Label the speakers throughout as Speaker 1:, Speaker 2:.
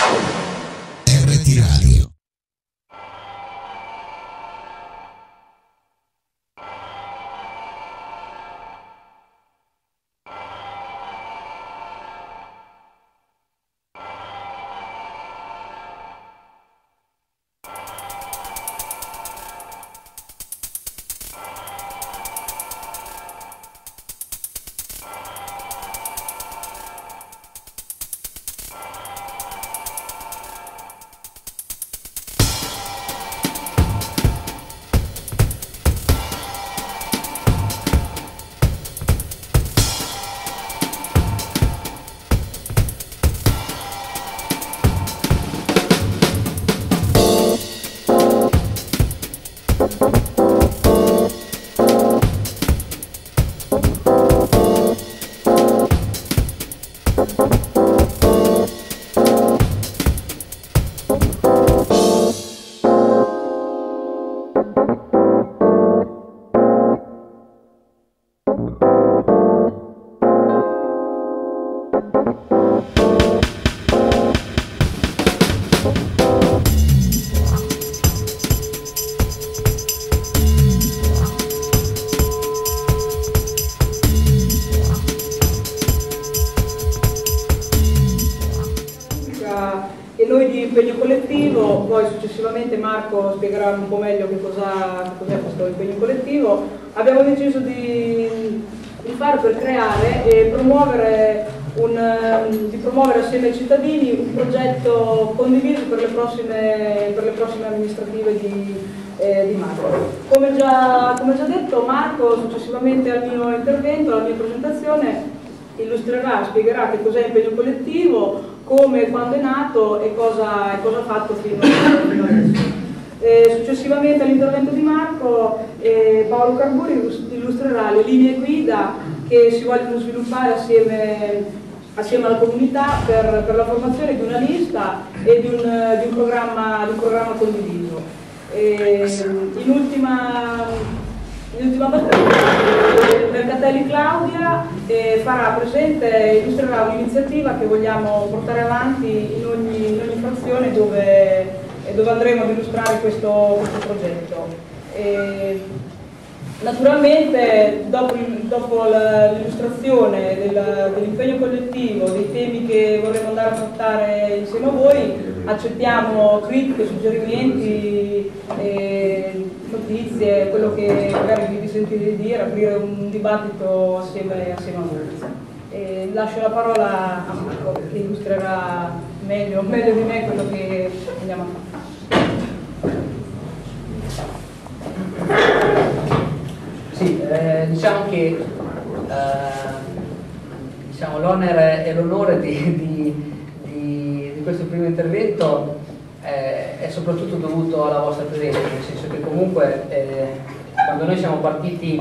Speaker 1: RT Radio.
Speaker 2: E noi di impegno collettivo, poi successivamente Marco spiegherà un po' meglio che cos'è questo impegno collettivo. Abbiamo deciso di fare per creare e promuovere assieme ai cittadini un progetto condiviso per le prossime amministrative di Marco. Come già detto, Marco successivamente al mio intervento, alla mia presentazione, illustrerà, spiegherà che cos'è impegno collettivo, come, quando è nato e cosa ha fatto fino adesso. Successivamente all'intervento di Marco, Paolo Carburi illustrerà le linee guida che si vogliono sviluppare assieme alla comunità per la formazione di una lista e di un programma condiviso. In ultima battuta, Mercatelli Claudia farà presente e illustrerà un'iniziativa che vogliamo portare avanti in ogni frazione dove andremo ad illustrare questo progetto. Naturalmente dopo l'illustrazione dell'impegno collettivo, dei temi che vorremmo andare a trattare insieme a voi, accettiamo critiche, suggerimenti, notizie, quello che magari vi sentite dire, aprire un dibattito assieme a voi. Lascio la parola a Marco che illustrerà meglio di me quello che andiamo a fare.
Speaker 3: Sì, diciamo che l'onere e l'onore di questo primo intervento è soprattutto dovuto alla vostra presenza, nel senso che comunque quando noi siamo partiti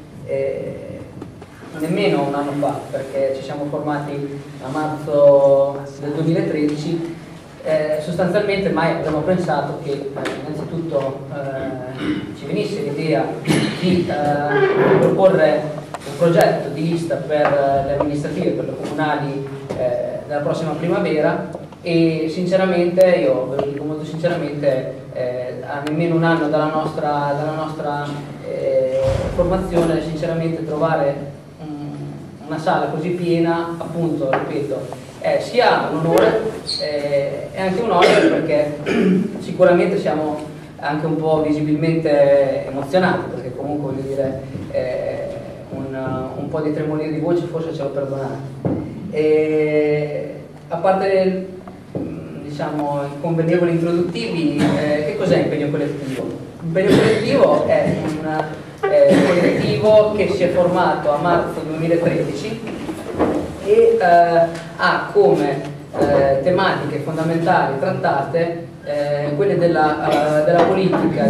Speaker 3: nemmeno un anno fa, perché ci siamo formati a marzo del 2013, sostanzialmente mai avremmo pensato che innanzitutto ci venisse l'idea di proporre un progetto di lista per le amministrative, per le comunali della prossima primavera, e sinceramente, io ve lo dico molto sinceramente, a nemmeno un anno dalla nostra formazione, sinceramente trovare una sala così piena, appunto, ripeto, è sia un onore e anche un onore, perché sicuramente siamo anche un po' visibilmente emozionati, perché comunque voglio dire un po' di tremolio di voce forse ce lo perdonate. A parte diciamo i convenevoli introduttivi, che cos'è impegno collettivo? Impegno collettivo è un collettivo che si è formato a marzo 2013 e ha come tematiche fondamentali trattate quelle della politica,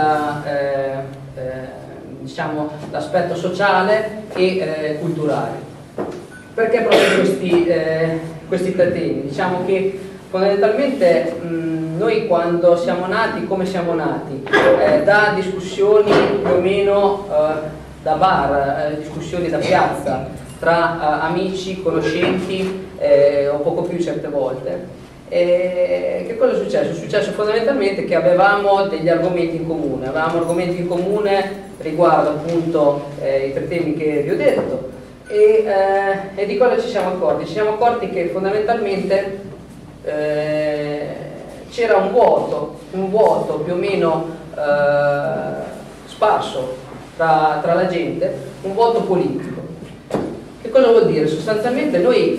Speaker 3: diciamo, l'aspetto sociale e culturale. Perché proprio questi tre temi? Diciamo che fondamentalmente noi quando siamo nati, come siamo nati? Da discussioni più o meno da bar, discussioni da piazza, tra amici, conoscenti o poco più certe volte. Che cosa è successo? È successo fondamentalmente che avevamo degli argomenti in comune, riguardo appunto i tre temi che vi ho detto, e di cosa ci siamo accorti? Ci siamo accorti che fondamentalmente c'era un vuoto più o meno sparso tra la gente, un vuoto politico. Che cosa vuol dire? Sostanzialmente noi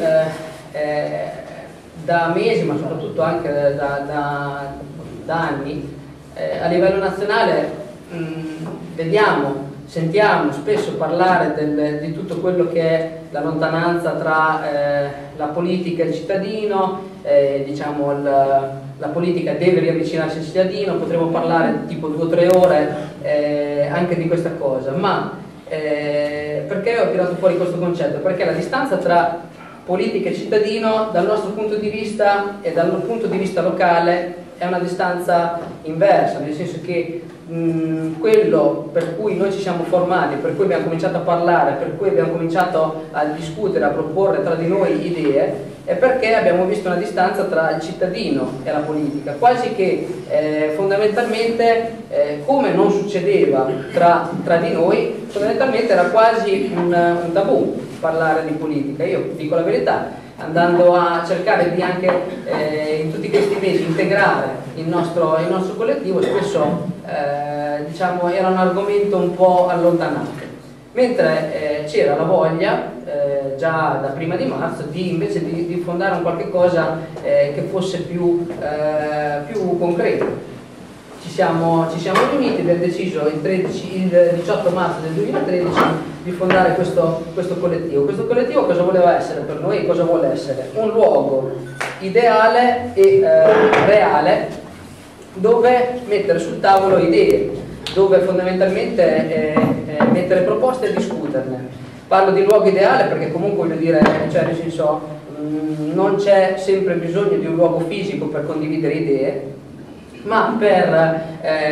Speaker 3: da mesi, ma soprattutto anche da anni, a livello nazionale vediamo, sentiamo spesso parlare di tutto quello che è la lontananza tra la politica e il cittadino, diciamo la politica deve riavvicinarsi al cittadino, potremmo parlare tipo 2 o 3 ore anche di questa cosa, ma perché ho tirato fuori questo concetto? Perché la distanza tra politica e cittadino dal nostro punto di vista e dal punto di vista locale è una distanza inversa, nel senso che quello per cui noi ci siamo formati, per cui abbiamo cominciato a parlare, per cui abbiamo cominciato a discutere, a proporre tra di noi idee, è perché abbiamo visto una distanza tra il cittadino e la politica, quasi che fondamentalmente, come non succedeva tra di noi, fondamentalmente era quasi un tabù parlare di politica. Io dico la verità, andando a cercare di anche in tutti questi mesi integrare il nostro collettivo, spesso diciamo era un argomento un po' allontanato, mentre c'era la voglia già da prima di marzo invece di fondare un qualche cosa che fosse più concreto. Ci siamo riuniti, abbiamo deciso il 18 marzo del 2013 di fondare questo collettivo. Questo collettivo cosa voleva essere per noi? Cosa vuole essere? Un luogo ideale e reale dove mettere sul tavolo idee, dove fondamentalmente mettere proposte e discuterne. Parlo di luogo ideale perché comunque voglio dire, cioè nel senso, non c'è sempre bisogno di un luogo fisico per condividere idee, ma per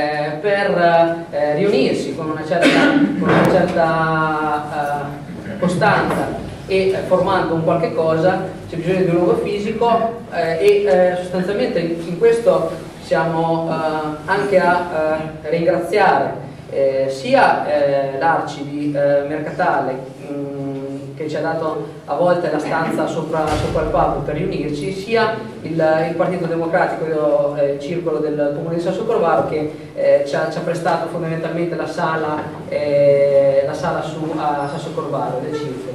Speaker 3: riunirsi con una certa costanza e formando un qualche cosa c'è bisogno di un luogo fisico e sostanzialmente in questo siamo anche a ringraziare sia l'Arci di Mercatale che ci ha dato a volte la stanza sopra il pub per riunirci, sia il Partito Democratico, il circolo del Comune di Sasso Corvaro che ci ha prestato fondamentalmente la sala a Sasso Corvaro del circolo.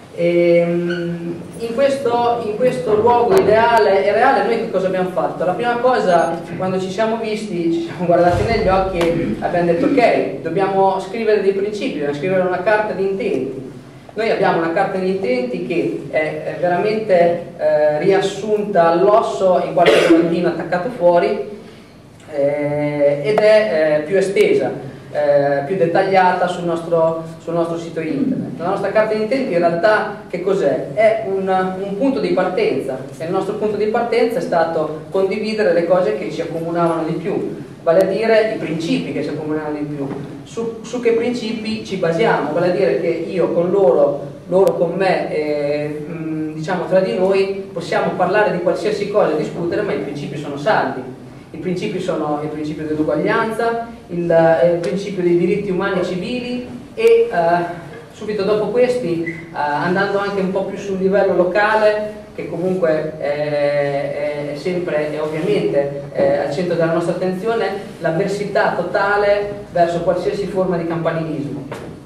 Speaker 3: In questo luogo ideale e reale noi che cosa abbiamo fatto? La prima cosa, quando ci siamo visti, ci siamo guardati negli occhi e abbiamo detto ok, dobbiamo scrivere dei principi, dobbiamo scrivere una carta di intenti. Noi abbiamo una carta di intenti che è veramente riassunta all'osso in qualche volantino attaccato fuori ed è più estesa, più dettagliata sul nostro sito internet. La nostra carta di intenti in realtà che cos'è? È un punto di partenza e il nostro punto di partenza è stato condividere le cose che ci accomunavano di più, vale a dire i principi che ci accomunavano di più. Su che principi ci basiamo, vale a dire che io con loro con me, diciamo tra di noi, possiamo parlare di qualsiasi cosa, discutere, ma i principi sono saldi. I principi sono il principio dell'uguaglianza, il principio dei diritti umani e civili e subito dopo questi, andando anche un po' più sul livello locale, che comunque è sempre e ovviamente al centro della nostra attenzione, l'avversità totale verso qualsiasi forma di campanilismo.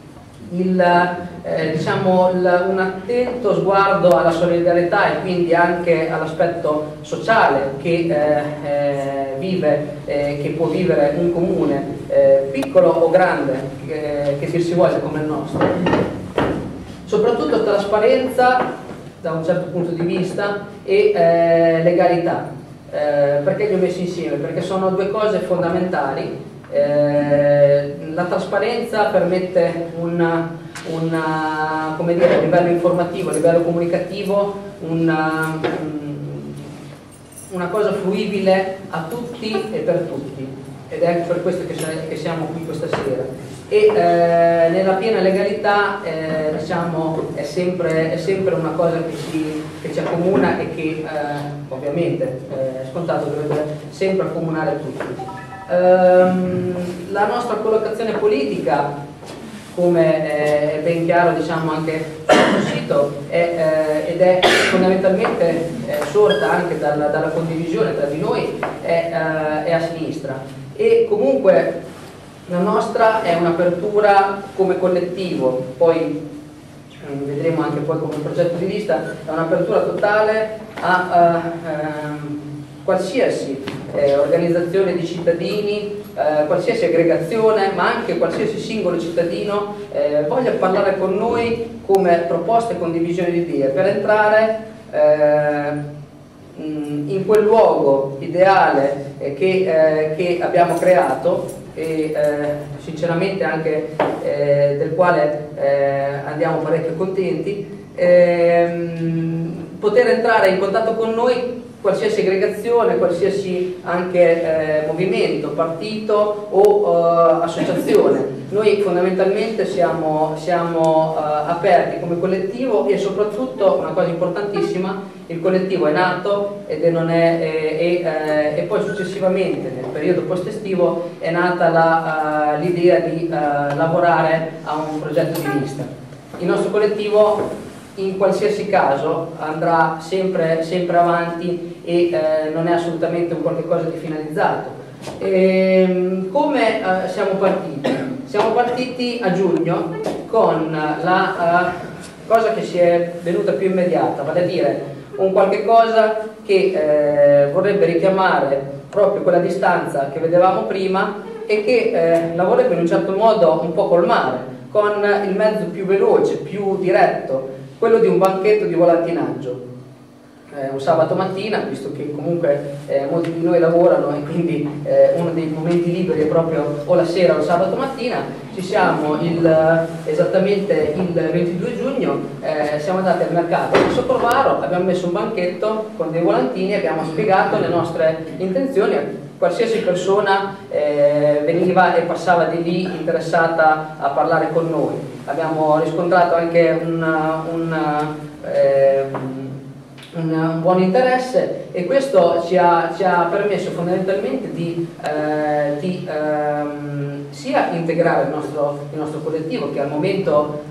Speaker 3: Diciamo, un attento sguardo alla solidarietà e quindi anche all'aspetto sociale che che può vivere un comune piccolo o grande che si voglia come il nostro. Soprattutto trasparenza da un certo punto di vista e legalità. Perché li ho messi insieme? Perché sono due cose fondamentali. La trasparenza permette come dire, a livello informativo, a livello comunicativo, una cosa fruibile a tutti e per tutti. ed è anche per questo che siamo qui questa sera. E nella piena legalità diciamo, è sempre una cosa che ci accomuna e che ovviamente è scontato, dovrebbe sempre accomunare tutti. La nostra collocazione politica, come è ben chiaro diciamo anche sul sito, ed è fondamentalmente sorta anche dalla condivisione tra di noi, è a sinistra, e comunque la nostra è un'apertura come collettivo, poi vedremo anche poi come progetto di lista, è un'apertura totale a qualsiasi organizzazione di cittadini, qualsiasi aggregazione, ma anche qualsiasi singolo cittadino voglia parlare con noi come proposte e condivisione di idee, per entrare in quel luogo ideale che abbiamo creato, e sinceramente anche del quale andiamo parecchio contenti, poter entrare in contatto con noi qualsiasi aggregazione, qualsiasi anche movimento, partito o associazione. Noi fondamentalmente siamo aperti come collettivo, e soprattutto una cosa importantissima: il collettivo è nato e poi successivamente nel periodo post-estivo è nata l'idea di lavorare a un progetto di lista. Il nostro collettivo in qualsiasi caso andrà sempre avanti e non è assolutamente un qualche cosa di finalizzato. Come siamo partiti? Siamo partiti a giugno con la cosa che ci è venuta più immediata, vale a dire un qualche cosa che vorrebbe richiamare proprio quella distanza che vedevamo prima e che la vorrebbe in un certo modo un po' colmare con il mezzo più veloce, più diretto, quello di un banchetto di volantinaggio. Un sabato mattina, visto che comunque molti di noi lavorano e quindi uno dei momenti liberi è proprio o la sera o il sabato mattina, ci siamo esattamente il 22 giugno, siamo andati al mercato di Socorvaro, abbiamo messo un banchetto con dei volantini, abbiamo spiegato le nostre intenzioni. Qualsiasi persona veniva e passava di lì interessata a parlare con noi. Abbiamo riscontrato anche un buon interesse, e questo ci ha permesso fondamentalmente di sia integrare il nostro collettivo, che al momento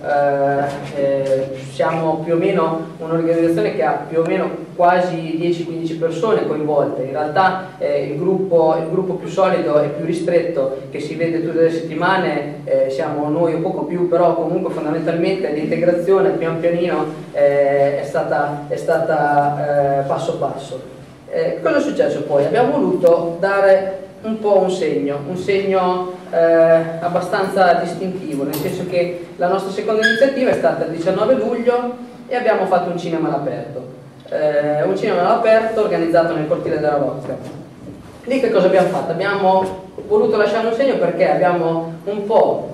Speaker 3: siamo più o meno un'organizzazione che ha più o meno quasi 10-15 persone coinvolte. In realtà il gruppo più solido e più ristretto, che si vede tutte le settimane, siamo noi o poco più, però comunque fondamentalmente l'integrazione pian pianino è stata passo passo. Cosa è successo poi? Abbiamo voluto dare un po' un segno abbastanza distintivo, nel senso che la nostra seconda iniziativa è stata il 19 luglio e abbiamo fatto un cinema all'aperto. Un cinema all'aperto organizzato nel cortile della Rocca. Lì che cosa abbiamo fatto? Abbiamo voluto lasciare un segno perché abbiamo un po'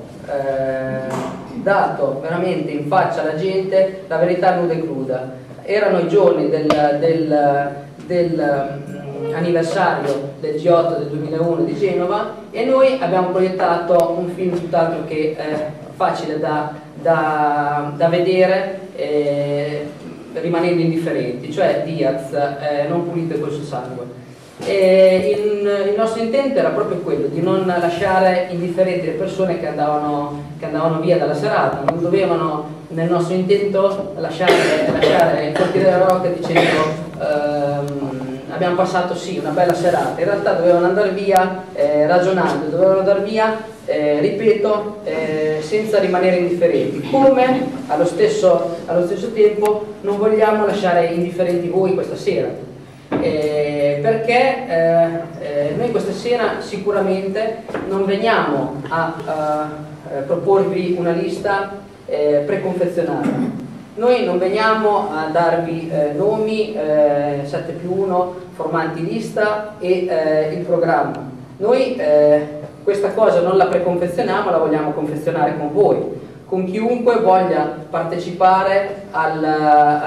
Speaker 3: dato veramente in faccia alla gente la verità nuda e cruda. Erano i giorni dell'anniversario del G8 del 2001 di Genova, e noi abbiamo proiettato un film tutt'altro che facile da vedere, rimanendo indifferenti, cioè Diaz, non pulite col suo sangue. Il nostro intento era proprio quello di non lasciare indifferenti le persone che andavano via dalla serata. Non dovevano, nel nostro intento, lasciare il cortile della Rocca dicendo abbiamo passato sì una bella serata. In realtà dovevano andare via ragionando, dovevano andare via, ripeto, senza rimanere indifferenti. Come allo stesso tempo non vogliamo lasciare indifferenti voi questa sera. Perché noi questa sera sicuramente non veniamo a proporvi una lista preconfezionata. Noi non veniamo a darvi nomi 7+1, formanti lista e il programma. Noi questa cosa non la preconfezioniamo, la vogliamo confezionare con voi, con chiunque voglia partecipare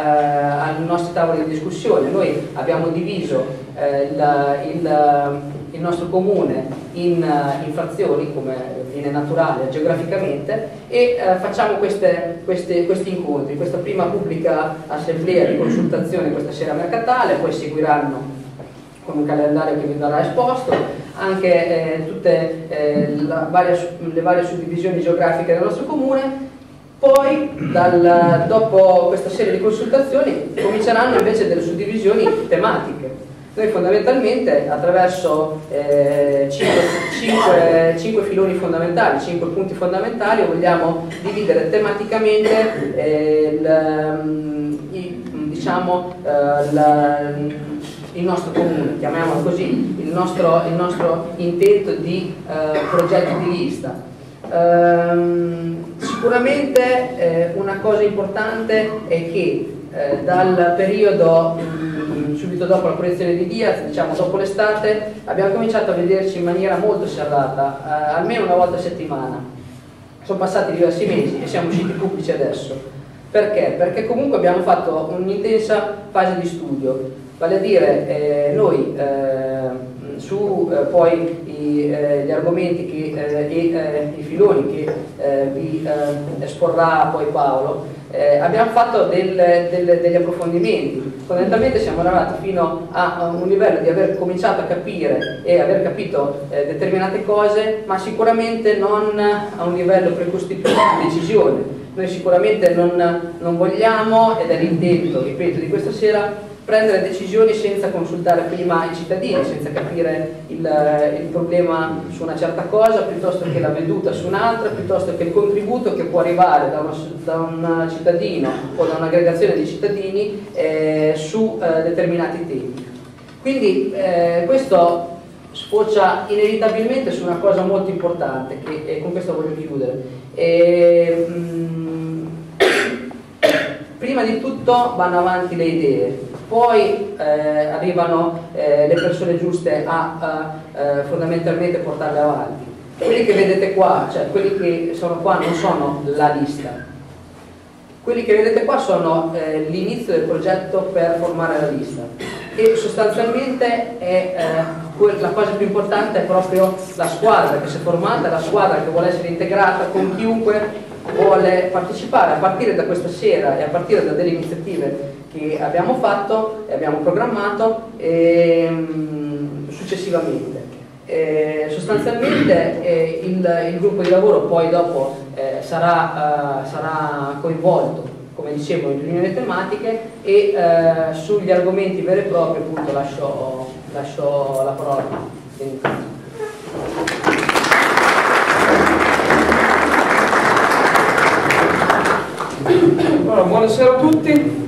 Speaker 3: ai nostri tavoli di discussione. Noi abbiamo diviso il il nostro comune in frazioni, come viene naturale geograficamente, e facciamo questi incontri, questa prima pubblica assemblea di consultazione questa sera mercatale, poi seguiranno con un calendario che vi verrà esposto, anche tutte le varie suddivisioni geografiche del nostro comune. Poi, dopo questa serie di consultazioni, cominceranno invece delle suddivisioni tematiche. Noi fondamentalmente, attraverso 5 filoni fondamentali, 5 punti fondamentali, vogliamo dividere tematicamente il nostro comune, chiamiamolo così, il nostro intento di progetto di lista. Sicuramente una cosa importante è che dal periodo subito dopo la proiezione di Diaz, diciamo dopo l'estate, abbiamo cominciato a vederci in maniera molto serrata, almeno una volta a settimana. Sono passati diversi mesi e siamo usciti pubblici adesso. Perché? Perché comunque abbiamo fatto un'intensa fase di studio, vale a dire noi poi gli argomenti e i filoni che vi esporrà poi Paolo, abbiamo fatto degli approfondimenti. Fondamentalmente siamo arrivati fino a un livello di aver cominciato a capire e aver capito determinate cose, ma sicuramente non a un livello precostituito di decisione. Noi sicuramente non vogliamo, ed è l'intento, ripeto, di questa sera, prendere decisioni senza consultare prima i cittadini, senza capire il problema su una certa cosa, piuttosto che la veduta su un'altra, piuttosto che il contributo che può arrivare da un cittadino o da un'aggregazione di cittadini su determinati temi. Quindi questo sfocia inevitabilmente su una cosa molto importante, e con questo voglio chiudere. Prima di tutto vanno avanti le idee, poi arrivano le persone giuste a fondamentalmente portarle avanti. Quelli che vedete qua, cioè quelli che sono qua non sono la lista, quelli che vedete qua sono l'inizio del progetto per formare la lista, e sostanzialmente la cosa più importante è proprio la squadra che si è formata, la squadra che vuole essere integrata con chiunque vuole partecipare, a partire da questa sera e a partire da delle iniziative che abbiamo fatto e abbiamo programmato successivamente. Sostanzialmente il gruppo di lavoro poi dopo sarà coinvolto, come dicevo, in riunioni tematiche, e sugli argomenti veri e propri appunto lascio la parola.
Speaker 1: Allora, buonasera a tutti.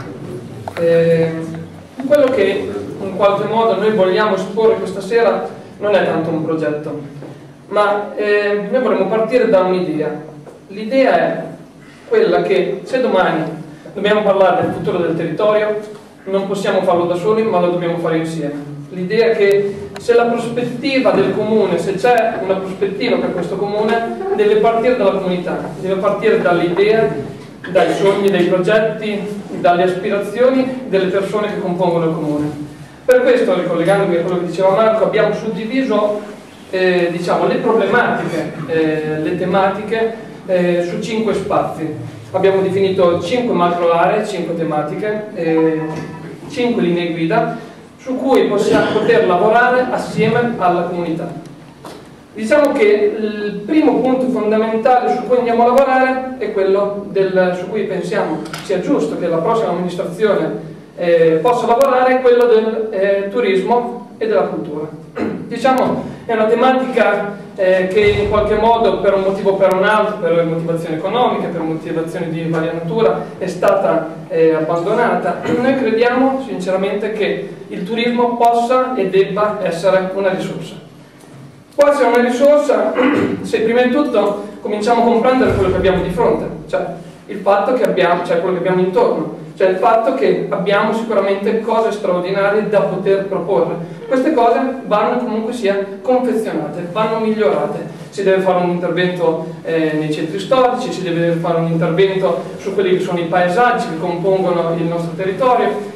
Speaker 1: Quello che in qualche modo noi vogliamo esporre questa sera non è tanto un progetto, ma noi vorremmo partire da un'idea. L'idea è quella che se domani dobbiamo parlare del futuro del territorio, non possiamo farlo da soli, ma lo dobbiamo fare insieme. L'idea è che se la prospettiva del comune, se c'è una prospettiva per questo comune, deve partire dalla comunità, deve partire dall'idea, dai sogni, dai progetti, dalle aspirazioni delle persone che compongono il comune. Per questo, ricollegandomi a quello che diceva Marco, abbiamo suddiviso diciamo, le problematiche, le tematiche su 5 spazi. Abbiamo definito 5 macro aree, 5 tematiche, 5 linee guida su cui possiamo poter lavorare assieme alla comunità. Diciamo che il primo punto fondamentale su cui andiamo a lavorare è quello su cui pensiamo sia giusto che la prossima amministrazione possa lavorare, è quello del turismo e della cultura. Diciamo è una tematica che in qualche modo per un motivo o per un altro, per motivazioni economiche, per motivazioni di varia natura, è stata abbandonata. Noi crediamo sinceramente che il turismo possa e debba essere una risorsa. Può essere una risorsa se prima di tutto cominciamo a comprendere quello che abbiamo di fronte, cioè il fatto che abbiamo, cioè quello che abbiamo intorno, cioè il fatto che abbiamo sicuramente cose straordinarie da poter proporre. Queste cose vanno comunque sia confezionate, vanno migliorate. Si deve fare un intervento nei centri storici, si deve fare un intervento su quelli che sono i paesaggi che compongono il nostro territorio,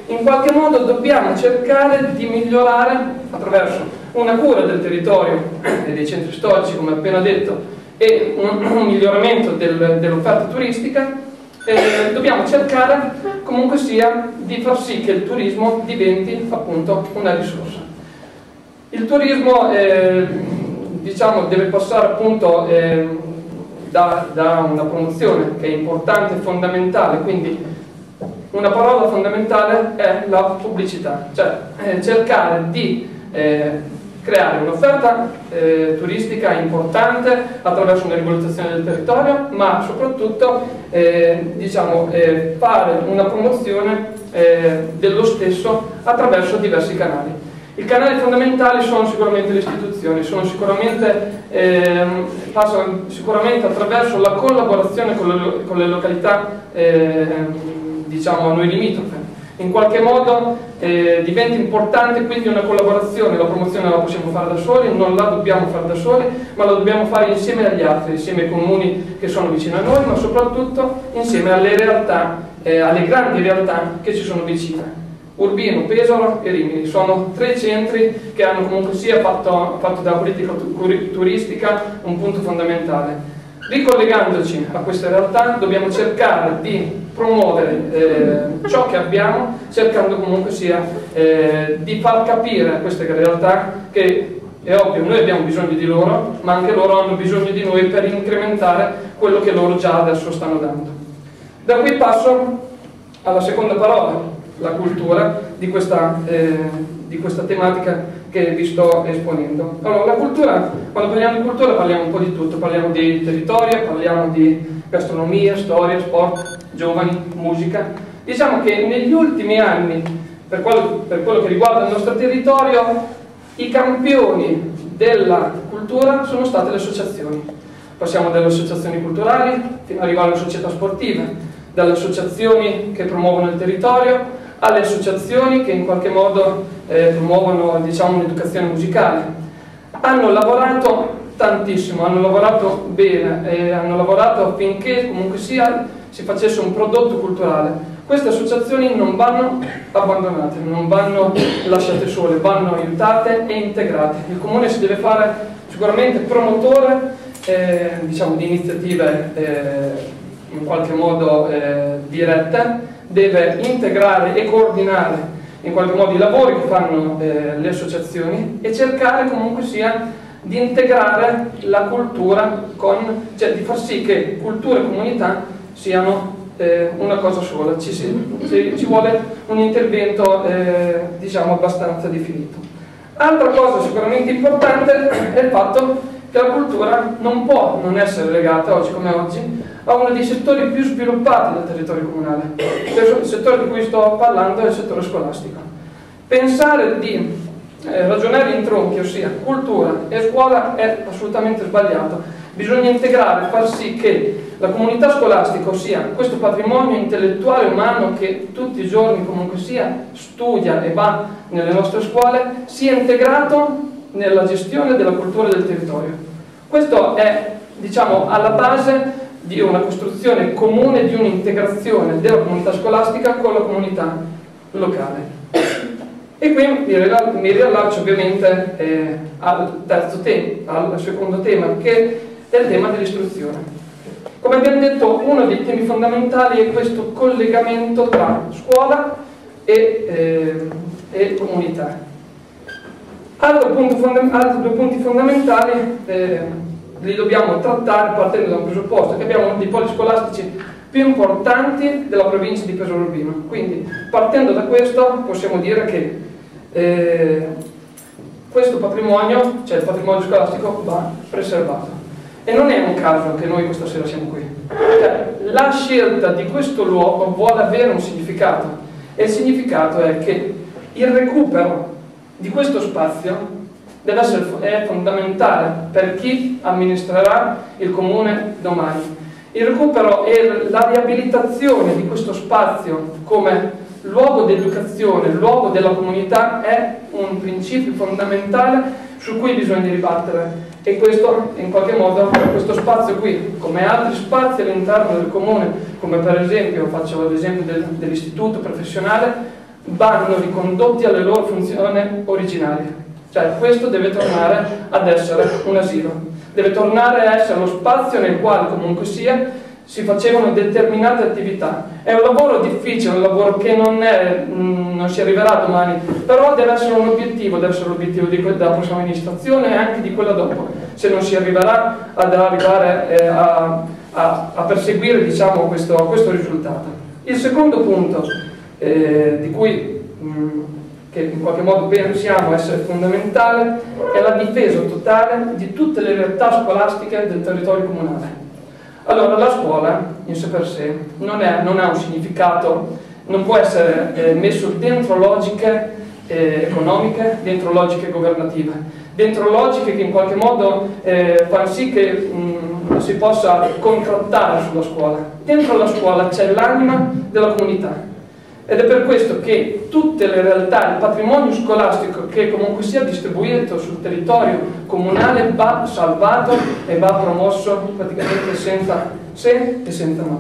Speaker 1: in qualche modo dobbiamo cercare di migliorare attraverso una cura del territorio e dei centri storici, come appena detto, e un miglioramento dell'offerta turistica. Dobbiamo cercare comunque sia di far sì che il turismo diventi appunto una risorsa. Il turismo diciamo deve passare appunto da una promozione che è importante e fondamentale, quindi una parola fondamentale è la pubblicità, cioè cercare di creare un'offerta turistica importante attraverso una rivalutazione del territorio, ma soprattutto diciamo, fare una promozione dello stesso attraverso diversi canali. I canali fondamentali sono sicuramente le istituzioni, passano sicuramente attraverso la collaborazione con le località diciamo a noi limitrofe. In qualche modo diventa importante quindi una collaborazione, la promozione la possiamo fare da soli, non la dobbiamo fare da soli, ma la dobbiamo fare insieme agli altri, insieme ai comuni che sono vicino a noi, ma soprattutto insieme alle realtà, alle grandi realtà che ci sono vicine. Urbino, Pesaro e Rimini sono 3 centri che hanno comunque sia fatto della politica turistica un punto fondamentale. Ricollegandoci a queste realtà dobbiamo cercare di promuovere ciò che abbiamo, cercando comunque sia di far capire a queste realtà che è ovvio, noi abbiamo bisogno di loro, ma anche loro hanno bisogno di noi per incrementare quello che loro già adesso stanno dando. Da qui passo alla seconda parola, la cultura, di questa tematica che vi sto esponendo. Allora, la cultura, quando parliamo di cultura parliamo un po' di tutto, parliamo di territorio, parliamo di gastronomia, storia, sport, giovani, musica. Diciamo che negli ultimi anni, per quello che riguarda il nostro territorio, i campioni della cultura sono state le associazioni. Passiamo dalle associazioni culturali fino ad arrivare alle società sportive, dalle associazioni che promuovono il territorio alle associazioni che in qualche modo promuovono, diciamo, un'educazione musicale. Hanno lavorato tantissimo, hanno lavorato bene, hanno lavorato affinché comunque sia si facesse un prodotto culturale. Queste associazioni non vanno abbandonate, non vanno lasciate sole, vanno aiutate e integrate. Il Comune si deve fare sicuramente promotore diciamo, di iniziative in qualche modo dirette, deve integrare e coordinare in qualche modo i lavori che fanno le associazioni e cercare comunque sia di integrare la cultura cioè di far sì che cultura e comunità siano una cosa sola, ci vuole un intervento diciamo abbastanza definito. Altra cosa sicuramente importante è il fatto che la cultura non può non essere legata oggi come oggi a uno dei settori più sviluppati del territorio comunale. Il settore di cui sto parlando è il settore scolastico. Pensare di ragionare in tronchi, ossia cultura e scuola, è assolutamente sbagliato. Bisogna integrare, far sì che la comunità scolastica, ossia questo patrimonio intellettuale umano che tutti i giorni comunque sia studia e va nelle nostre scuole, sia integrato nella gestione della cultura del territorio. Questo è, diciamo, alla base di una costruzione comune, di un'integrazione della comunità scolastica con la comunità locale. E qui mi riallaccio ovviamente al secondo tema, che è il tema dell'istruzione. Come abbiamo detto, uno dei temi fondamentali è questo collegamento tra scuola e comunità. Altri due punti fondamentali li dobbiamo trattare partendo da un presupposto, che abbiamo uno dei poli scolastici più importanti della provincia di Pesaro Urbino. Quindi, partendo da questo, possiamo dire che questo patrimonio, cioè il patrimonio scolastico, va preservato. E non è un caso che noi questa sera siamo qui. La scelta di questo luogo vuole avere un significato, e il significato è che il recupero di questo spazio è fondamentale per chi amministrerà il comune domani. Il recupero e la riabilitazione di questo spazio come luogo di educazione, luogo della comunità, è un principio fondamentale su cui bisogna ribattere, e questo in qualche modo, questo spazio qui, come altri spazi all'interno del comune, come per esempio, faccio l'esempio dell'istituto professionale, vanno ricondotti alle loro funzioni originarie. Cioè questo deve tornare ad essere un asilo, deve tornare a essere lo spazio nel quale comunque sia si facevano determinate attività. È un lavoro difficile, un lavoro che non si arriverà domani, però deve essere un obiettivo, deve essere l'obiettivo della prossima amministrazione e anche di quella dopo, se non si arriverà ad arrivare a perseguire, diciamo, questo risultato. Il secondo punto di cui che in qualche modo pensiamo essere fondamentale è la difesa totale di tutte le realtà scolastiche del territorio comunale. Allora, la scuola in sé per sé non ha un significato, non può essere messo dentro logiche economiche, dentro logiche governative, dentro logiche che in qualche modo fanno sì che si possa contrattare sulla scuola. Dentro la scuola c'è l'anima della comunità. Ed è per questo che tutte le realtà, il patrimonio scolastico che comunque sia distribuito sul territorio comunale va salvato e va promosso praticamente senza se e senza ma.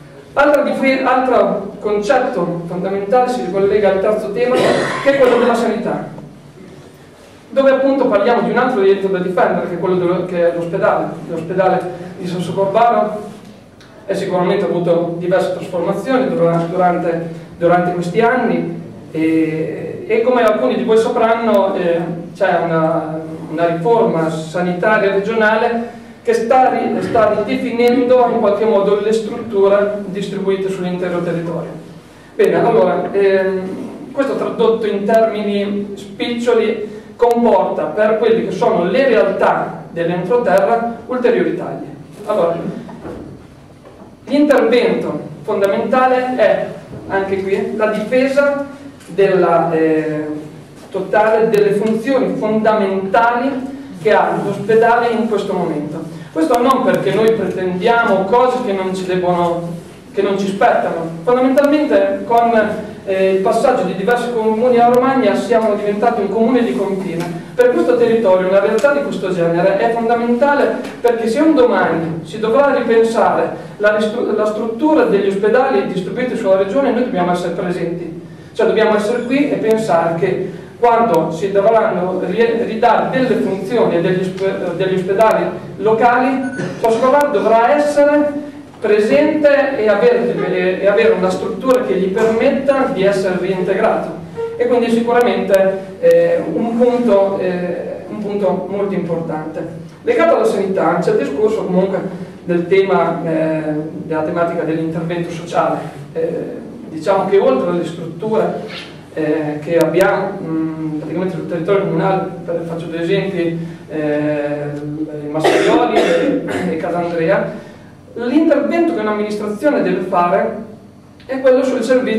Speaker 1: Altro concetto fondamentale si ricollega al terzo tema, che è quello della sanità, dove appunto parliamo di un altro diritto da difendere, che è quello che è l'ospedale. L'ospedale di Sassocorvaro ha sicuramente avuto diverse trasformazioni durante questi anni e come alcuni di voi sapranno c'è una riforma sanitaria regionale che sta ridefinendo in qualche modo le strutture distribuite sull'intero territorio. Bene, allora, questo tradotto in termini spiccioli comporta per quelli che sono le realtà dell'entroterra ulteriori tagli. Allora, l'intervento fondamentale è anche qui la difesa totale delle funzioni fondamentali che ha l'ospedale in questo momento. Questo non perché noi pretendiamo cose che non ci spettano. Fondamentalmente con il passaggio di diversi comuni a Romagna siamo diventati un comune di confine. Per questo territorio una realtà di questo genere è fondamentale, perché se un domani si dovrà ripensare la struttura degli ospedali distribuiti sulla regione, noi dobbiamo essere presenti. Cioè dobbiamo essere qui e pensare che quando si dovranno ridare delle funzioni degli ospedali locali, Sassocorvaro dovrà essere presente e avere una struttura che gli permetta di essere reintegrato. E quindi sicuramente un punto molto importante. Legato alla sanità c'è il discorso comunque del tema, della tematica dell'intervento sociale. Diciamo che oltre alle strutture che abbiamo praticamente sul territorio comunale, faccio due esempi, Massaioli e Casandrea, l'intervento che un'amministrazione deve fare è quello sui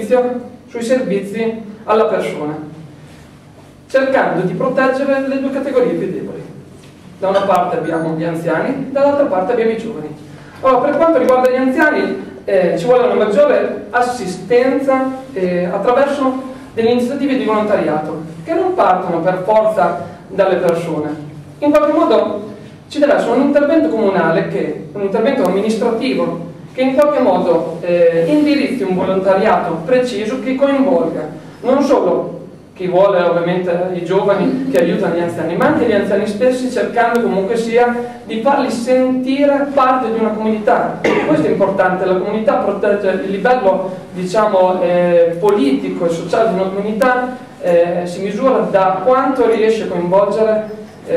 Speaker 1: servizi alla persona, cercando di proteggere le due categorie più deboli. Da una parte abbiamo gli anziani, dall'altra parte abbiamo i giovani. Allora, per quanto riguarda gli anziani, ci vuole una maggiore assistenza attraverso delle iniziative di volontariato che non partono per forza dalle persone. In qualche modo ci deve essere un intervento comunale, un intervento amministrativo che in qualche modo indirizzi un volontariato preciso che coinvolga non solo chi vuole, ovviamente i giovani che aiutano gli anziani, ma anche gli anziani stessi, cercando comunque sia di farli sentire parte di una comunità. Questo è importante, la comunità protegge il livello, diciamo, politico e sociale di una comunità, si misura da quanto riesce a coinvolgere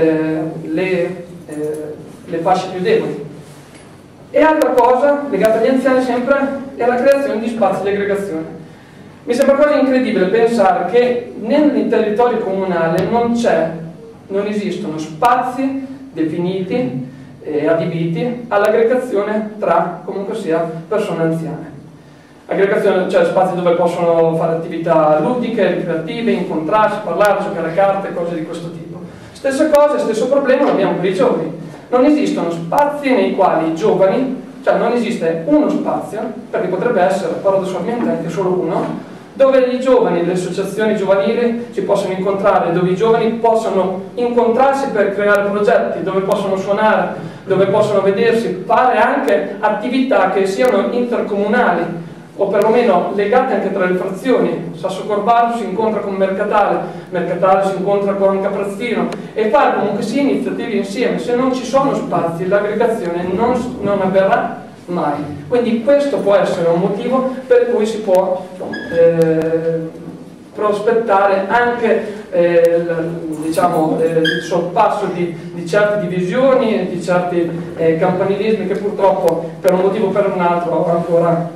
Speaker 1: le fasce più deboli. E altra cosa legata agli anziani sempre è la creazione di spazi di aggregazione. Mi sembra quasi incredibile pensare che nel territorio comunale non esistono spazi definiti e adibiti all'aggregazione tra comunque sia persone anziane. Aggregazione, cioè spazi dove possono fare attività ludiche, ricreative, incontrarsi, parlare, giocare a carte, cose di questo tipo. Stessa cosa, stesso problema lo abbiamo per i giovani. Non esistono spazi nei quali i giovani, cioè non esiste uno spazio, perché potrebbe essere paradossalmente anche solo uno, dove i giovani, le associazioni giovanili si possono incontrare, dove i giovani possono incontrarsi per creare progetti, dove possono suonare, dove possono vedersi, fare anche attività che siano intercomunali. o perlomeno legate anche tra le frazioni. Sasso Corvaro si incontra con Mercatale, Mercatale si incontra con Caprazzino, e fare comunque sia iniziative insieme. Se non ci sono spazi, l'aggregazione non avverrà mai. Quindi questo può essere un motivo per cui si può prospettare anche il sorpasso di certe divisioni, di certi campanilismi che purtroppo per un motivo o per un altro ancora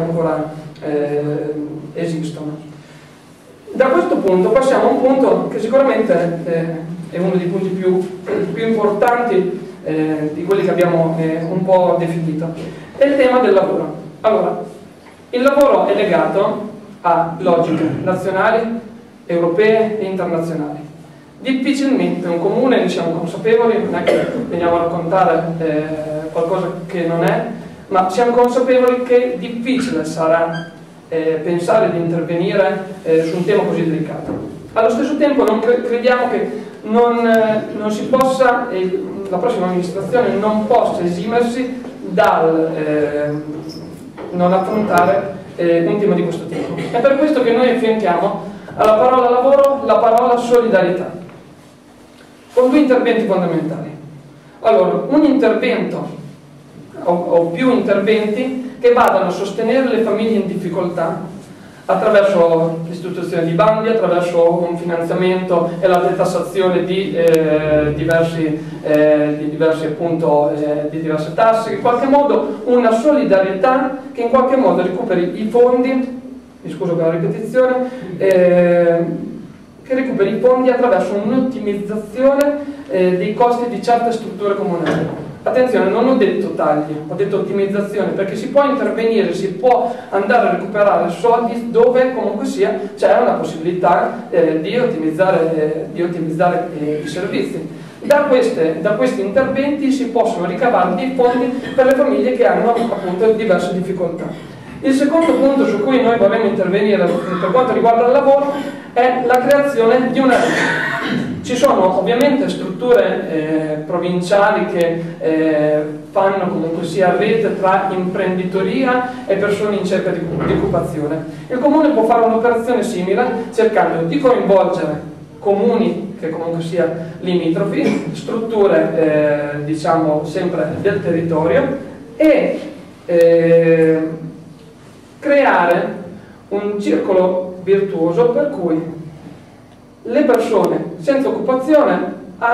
Speaker 1: esistono. Da questo punto passiamo a un punto che sicuramente è uno dei punti più importanti di quelli che abbiamo un po' definito, è il tema del lavoro. Allora, il lavoro è legato a logiche nazionali, europee e internazionali. Difficilmente un comune, ne siamo consapevoli, non è che veniamo a raccontare qualcosa che non è, ma siamo consapevoli che difficile sarà pensare di intervenire su un tema così delicato. Allo stesso tempo non crediamo che non si possa, la prossima amministrazione non possa esimersi dal non affrontare un tema di questo tipo. È per questo che noi affianchiamo alla parola lavoro la parola solidarietà, con due interventi fondamentali. Allora, un intervento o più interventi che vadano a sostenere le famiglie in difficoltà attraverso l'istituzione di bandi, attraverso un finanziamento e la detassazione di diverse tasse, in qualche modo una solidarietà che in qualche modo recuperi i fondi, mi scuso per la ripetizione, che recuperi i fondi attraverso un'ottimizzazione dei costi di certe strutture comunali. Attenzione, non ho detto tagli, ho detto ottimizzazione, perché si può intervenire, si può andare a recuperare soldi dove comunque sia c'è una possibilità di ottimizzare i servizi. Da questi interventi si possono ricavare dei fondi per le famiglie che hanno appunto diverse difficoltà. Il secondo punto su cui noi vorremmo intervenire per quanto riguarda il lavoro è la creazione di una rete. Ci sono ovviamente strutture provinciali che fanno comunque sia rete tra imprenditoria e persone in cerca di occupazione. Il Comune può fare un'operazione simile cercando di coinvolgere comuni che comunque sia limitrofi, strutture diciamo sempre del territorio e creare un circolo virtuoso per cui le persone senza occupazione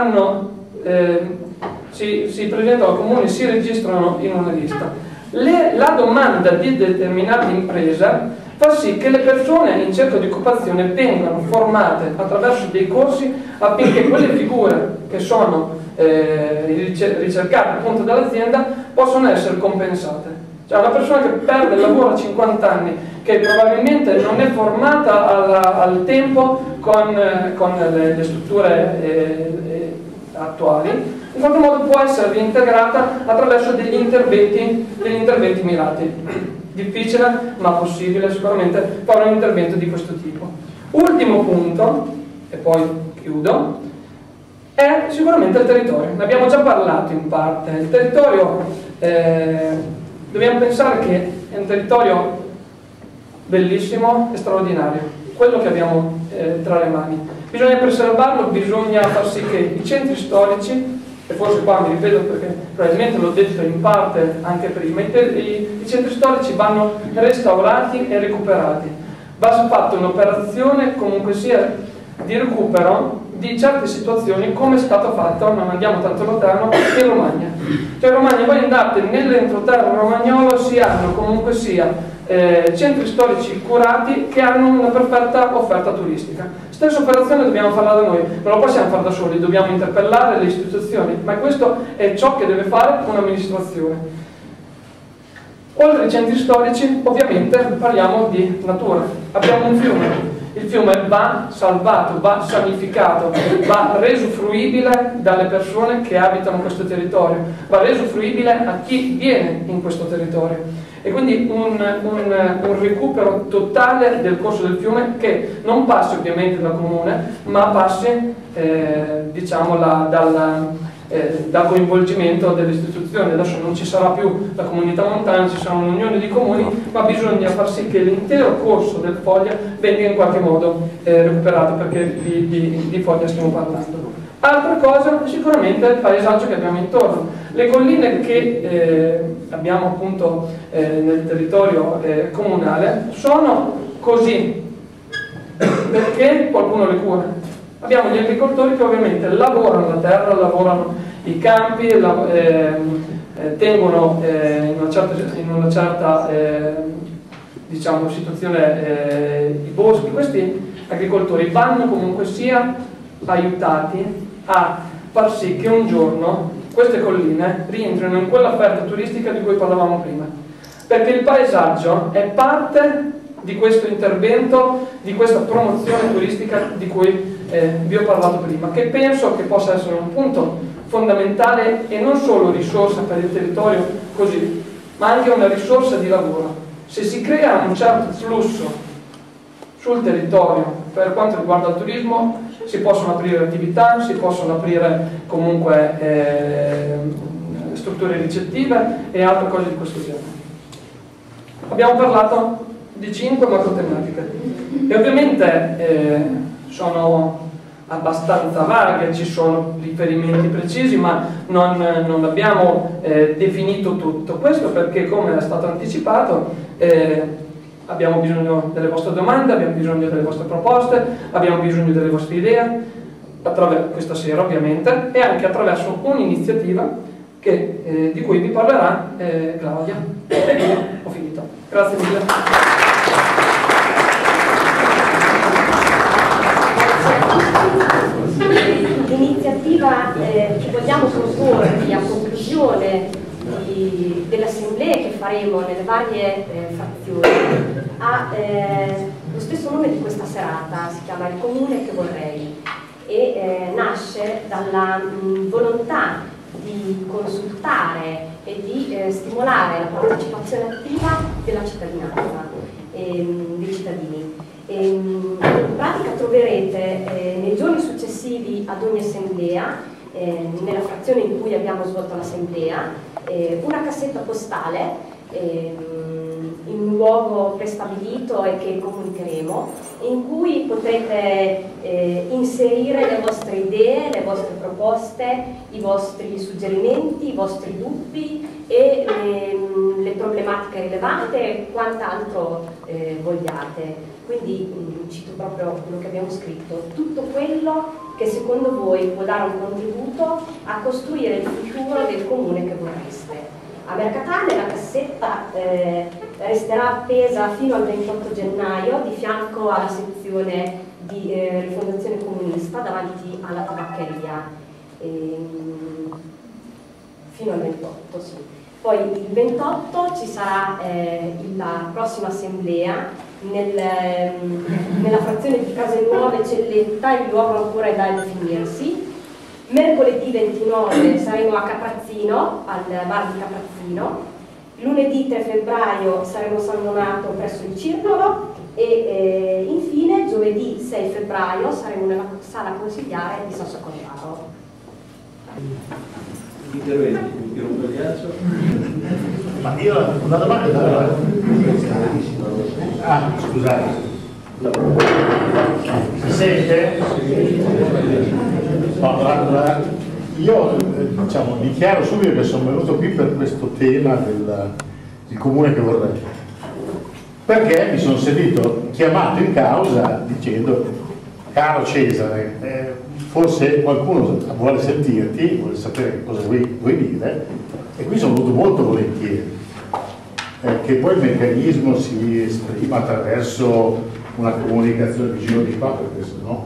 Speaker 1: si presentano al comune, si registrano in una lista. La domanda di determinate imprese fa sì che le persone in cerca di occupazione vengano formate attraverso dei corsi affinché quelle figure che sono ricercate appunto dall'azienda possano essere compensate. Cioè una persona che perde il lavoro a 50 anni, che probabilmente non è formata al tempo con le strutture attuali, in qualche modo può essere reintegrata attraverso degli interventi mirati. Difficile, ma possibile sicuramente fare un intervento di questo tipo. Ultimo punto, e poi chiudo, è sicuramente il territorio. Ne abbiamo già parlato in parte. Il territorio, dobbiamo pensare che è un territorio bellissimo e straordinario, quello che abbiamo tra le mani. Bisogna preservarlo, bisogna far sì che i centri storici, e forse qua mi ripeto perché probabilmente l'ho detto in parte anche prima, i centri storici vanno restaurati e recuperati. Va fatta un'operazione comunque sia di recupero di certe situazioni, come è stato fatto, non andiamo tanto lontano, in Romagna. Cioè in Romagna, voi andate nell'entroterra romagnolo, si hanno comunque sia centri storici curati che hanno una perfetta offerta turistica. Stessa operazione dobbiamo farla da noi, non lo possiamo fare da soli, dobbiamo interpellare le istituzioni, ma questo è ciò che deve fare un'amministrazione. Oltre ai centri storici, ovviamente parliamo di natura. Abbiamo un fiume. Il fiume va salvato, va sanificato, va reso fruibile dalle persone che abitano questo territorio, va reso fruibile a chi viene in questo territorio. E quindi un recupero totale del corso del fiume che non passi ovviamente dal comune, ma passi diciamo da coinvolgimento delle istituzioni. Adesso non ci sarà più la comunità montana, ci sarà un'unione di comuni, ma bisogna far sì che l'intero corso del Foglia venga in qualche modo recuperato, perché di Foglia stiamo parlando. Altra cosa sicuramente è il paesaggio che abbiamo intorno. Le colline che abbiamo appunto nel territorio comunale sono così perché qualcuno le cura. Abbiamo gli agricoltori che ovviamente lavorano la terra, lavorano i campi, tengono in una certa diciamo, situazione i boschi. Questi agricoltori vanno comunque sia aiutati a far sì che un giorno queste colline rientrino in quell'offerta turistica di cui parlavamo prima, perché il paesaggio è parte di questo intervento, di questa promozione turistica di cui vi ho parlato prima, che penso che possa essere un punto fondamentale e non solo risorsa per il territorio così, ma anche una risorsa di lavoro. Se si crea un certo flusso sul territorio per quanto riguarda il turismo, si possono aprire attività, si possono aprire comunque strutture ricettive e altre cose di questo genere. Abbiamo parlato di 5 macrotematiche e ovviamente sono abbastanza vaghe, ci sono riferimenti precisi, ma non abbiamo definito tutto. Questo perché, come è stato anticipato, abbiamo bisogno delle vostre domande, abbiamo bisogno delle vostre proposte, abbiamo bisogno delle vostre idee, questa sera ovviamente, e anche attraverso un'iniziativa di cui vi parlerà Claudia. Ho finito. Grazie mille.
Speaker 4: L'iniziativa che vogliamo proporvi a conclusione delle assemblee che faremo nelle varie frazioni ha lo stesso nome di questa serata, si chiama Il Comune che vorrei, e nasce dalla volontà di consultare e di stimolare la partecipazione attiva della cittadinanza, dei cittadini. In pratica troverete nei giorni successivi ad ogni assemblea, nella frazione in cui abbiamo svolto l'assemblea, una cassetta postale in un luogo prestabilito e che comunicheremo, in cui potrete inserire le vostre idee, le vostre proposte, i vostri suggerimenti, i vostri dubbi e le problematiche rilevate e quant'altro vogliate. Quindi cito proprio quello che abbiamo scritto: tutto quello che secondo voi può dare un contributo a costruire il futuro del comune che vorreste. A Mercatale la cassetta resterà appesa fino al 28 gennaio di fianco alla sezione di Rifondazione Comunista davanti alla tabaccheria, fino al 28, sì. Poi il 28 ci sarà la prossima assemblea nella frazione di Case Nuove Celletta, il luogo ancora è da definirsi. Mercoledì 29 saremo a Caprazzino, al bar di Caprazzino. Lunedì 3 febbraio saremo a San Donato presso il Circolo e infine giovedì 6 febbraio saremo nella sala consigliare di Sasso Corraro.
Speaker 5: Interventi, io rompo il ghiaccio.
Speaker 6: Ma io una domanda. Ah, scusate. Si sente? Allora, io diciamo, dichiaro subito che sono venuto qui per questo tema del comune che vorrei, perché mi sono sentito chiamato in causa dicendo: caro Cesare, forse qualcuno vuole sentirti, vuole sapere che cosa vuoi dire, e qui sono venuto molto volentieri, che poi il meccanismo si esprima attraverso una comunicazione di giro di qua, perché sennò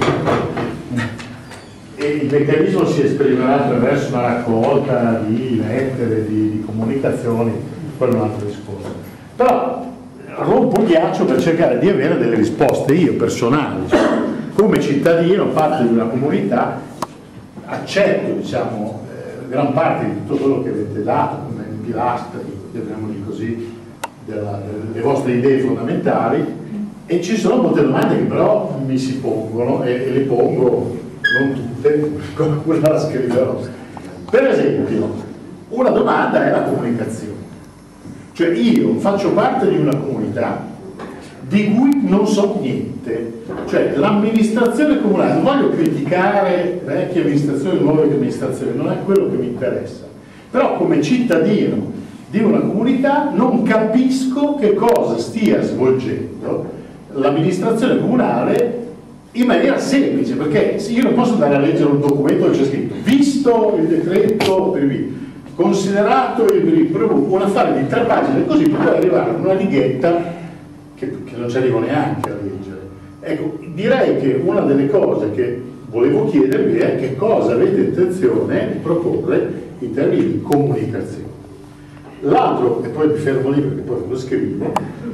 Speaker 6: e il meccanismo si esprimerà attraverso una raccolta di lettere, di comunicazioni, quello è un altro discorso. Però rompo il ghiaccio per cercare di avere delle risposte io personali, cioè, come cittadino, parte di una comunità, accetto diciamo gran parte di tutto quello che avete dato come pilastri, chiamiamoli così, delle vostre idee fondamentali, e ci sono molte domande che però mi si pongono e le pongo, non tutte, qualcuna la scriverò. Per esempio, una domanda è la comunicazione. Cioè io faccio parte di una comunità di cui non so niente, cioè l'amministrazione comunale, non voglio criticare vecchie amministrazioni, nuove amministrazioni, non è quello che mi interessa, però come cittadino di una comunità non capisco che cosa stia svolgendo l'amministrazione comunale in maniera semplice, perché io non posso andare a leggere un documento dove c'è scritto visto il decreto considerato un affare di 3 pagine, così puoi arrivare a una righetta che non ci arrivo neanche a leggere. Ecco, direi che una delle cose che volevo chiedervi è che cosa avete intenzione di proporre in termini di comunicazione. L'altro, e poi mi fermo lì perché poi lo scrivo,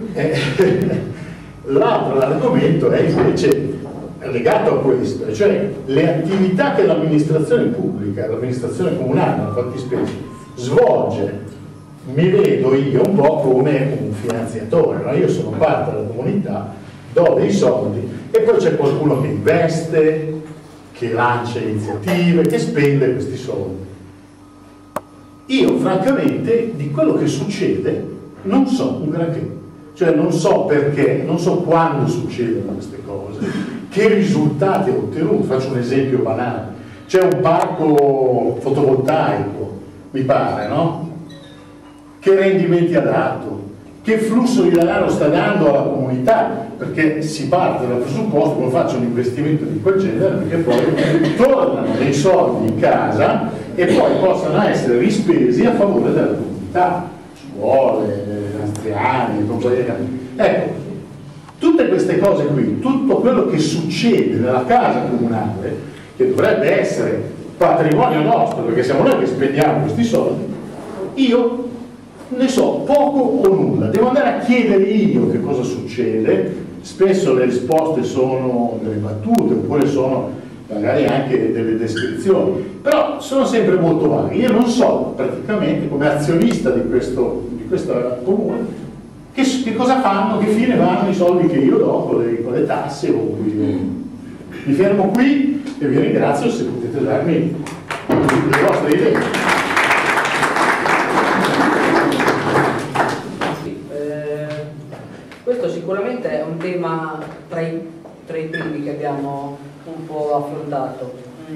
Speaker 6: l'altro argomento è invece legato a questo, cioè le attività che l'amministrazione pubblica, l'amministrazione comunale, nella fattispecie, svolge. Mi vedo io un po' come un finanziatore, no? Io sono parte della comunità, do dei soldi e poi c'è qualcuno che investe, che lancia iniziative, che spende questi soldi. Io francamente di quello che succede non so un granché, cioè non so perché, non so quando succedono queste cose, che risultati ho ottenuto. Faccio un esempio banale: c'è un parco fotovoltaico, mi pare, no? Che rendimenti ha dato, che flusso di denaro sta dando alla comunità, perché si parte dal presupposto che uno faccia un investimento di quel genere perché poi tornano dei soldi in casa e poi possano essere rispesi a favore della comunità, scuole, anziani, compagnia. Ecco, tutte queste cose qui, tutto quello che succede nella casa comunale, che dovrebbe essere patrimonio nostro perché siamo noi che spendiamo questi soldi, io ne so poco o nulla, devo andare a chiedere io che cosa succede. Spesso le risposte sono delle battute oppure sono magari anche delle descrizioni, però sono sempre molto vaghe. Io non so praticamente, come azionista di questa comune, che cosa fanno, che fine vanno i soldi che io do con le tasse. Mi fermo qui e vi ringrazio se potete darmi le vostre idee.
Speaker 3: Questo sicuramente è un tema tra i primi che abbiamo un po' affrontato.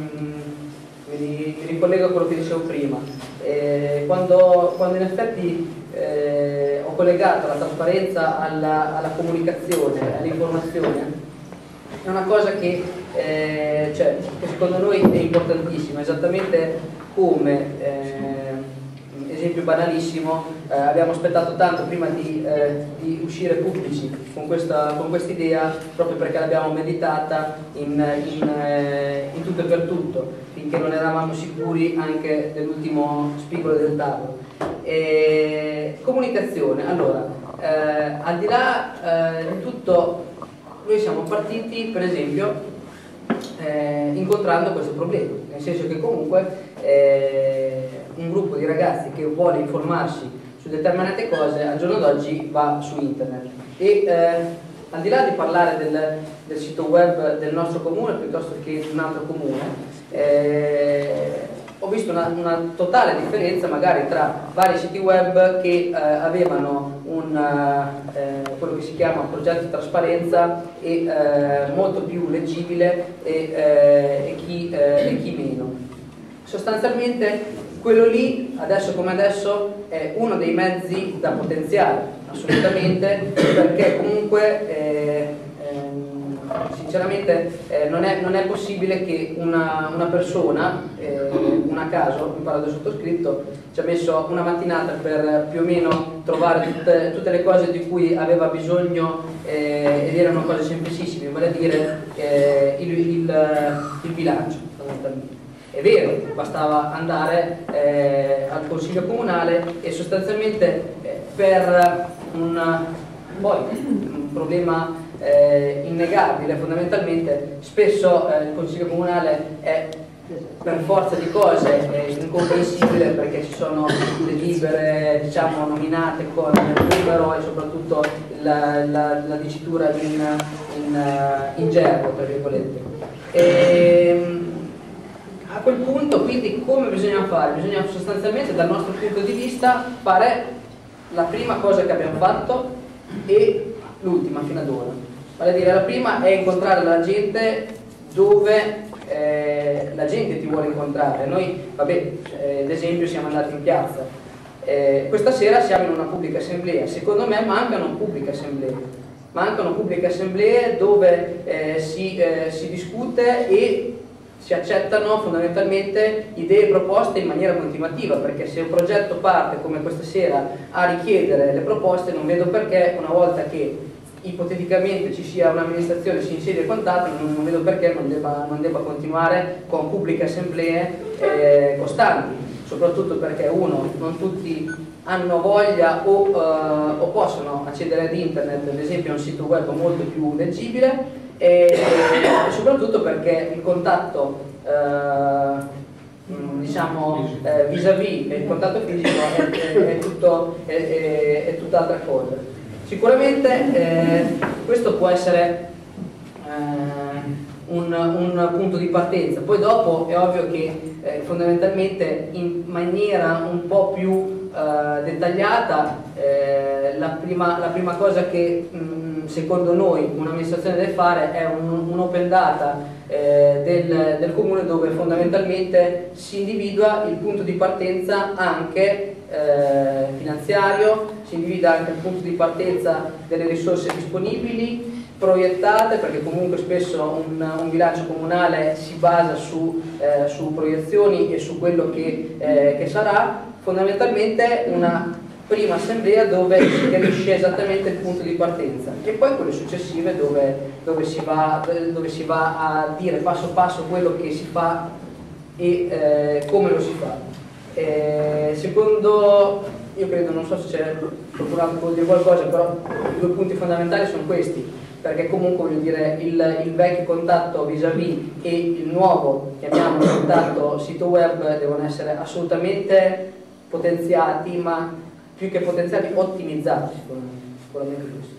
Speaker 3: Mi ricollego a quello che dicevo prima. Quando in effetti ho collegato la trasparenza alla comunicazione, all'informazione, è una cosa che secondo noi è importantissima, esattamente come esempio banalissimo, abbiamo aspettato tanto prima di uscire pubblici con questa idea, proprio perché l'abbiamo meditata in tutto e per tutto, finché non eravamo sicuri anche dell'ultimo spigolo del tavolo. Comunicazione, allora, al di là di tutto, noi siamo partiti per esempio incontrando questo problema, nel senso che comunque un gruppo di ragazzi che vuole informarsi su determinate cose al giorno d'oggi va su internet e al di là di parlare del sito web del nostro comune piuttosto che di un altro comune, ho visto una totale differenza magari tra vari siti web che avevano quello che si chiama progetto di trasparenza e molto più leggibile e chi meno. Sostanzialmente quello lì, adesso come adesso, è uno dei mezzi da potenziare, assolutamente, perché comunque sinceramente non è possibile che una persona, un a caso, mi parlo del sottoscritto, ci ha messo una mattinata per più o meno trovare tutte le cose di cui aveva bisogno ed erano cose semplicissime, vale a dire il bilancio fondamentalmente. È vero, bastava andare al consiglio comunale e sostanzialmente per un problema innegabile, fondamentalmente spesso il consiglio comunale è per forza di cose incomprensibile perché ci sono le libere, diciamo, nominate con il numero e soprattutto la dicitura in gergo, tra virgolette. A quel punto quindi come bisogna fare? Bisogna sostanzialmente dal nostro punto di vista fare la prima cosa che abbiamo fatto e l'ultima fino ad ora. Vale a dire, la prima è incontrare la gente dove la gente ti vuole incontrare. Noi, vabbè, ad esempio siamo andati in piazza, questa sera siamo in una pubblica assemblea. Secondo me mancano pubbliche assemblee dove si discute e si accettano fondamentalmente idee e proposte in maniera continuativa, perché se un progetto parte come questa sera a richiedere le proposte, non vedo perché una volta che ipoteticamente ci sia un'amministrazione, si insedia e quant'altro, non vedo perché non debba continuare con pubbliche assemblee costanti, soprattutto perché non tutti hanno voglia o possono accedere ad internet, ad esempio a un sito web molto più leggibile, e soprattutto perché il contatto diciamo vis-à-vis e il contatto fisico è tutt'altra cosa. Sicuramente questo può essere un punto di partenza, poi dopo è ovvio che fondamentalmente in maniera un po' più dettagliata la prima cosa che secondo noi un'amministrazione deve fare è un'open data del comune, dove fondamentalmente si individua il punto di partenza anche finanziario, si individua anche il punto di partenza delle risorse disponibili, proiettate, perché comunque spesso un bilancio comunale si basa su proiezioni e su quello che sarà. Fondamentalmente una prima assemblea dove si chiarisce esattamente il punto di partenza, e poi quelle successive dove si va a dire passo passo quello che si fa e come lo si fa. Secondo, io credo, non so se c'è qualcun altro che vuol dire qualcosa, però i due punti fondamentali sono questi, perché comunque voglio dire il vecchio contatto vis-à-vis e il nuovo, chiamiamolo contatto sito web, devono essere assolutamente potenziati, ma più che potenziati, ottimizzati, sicuramente questo.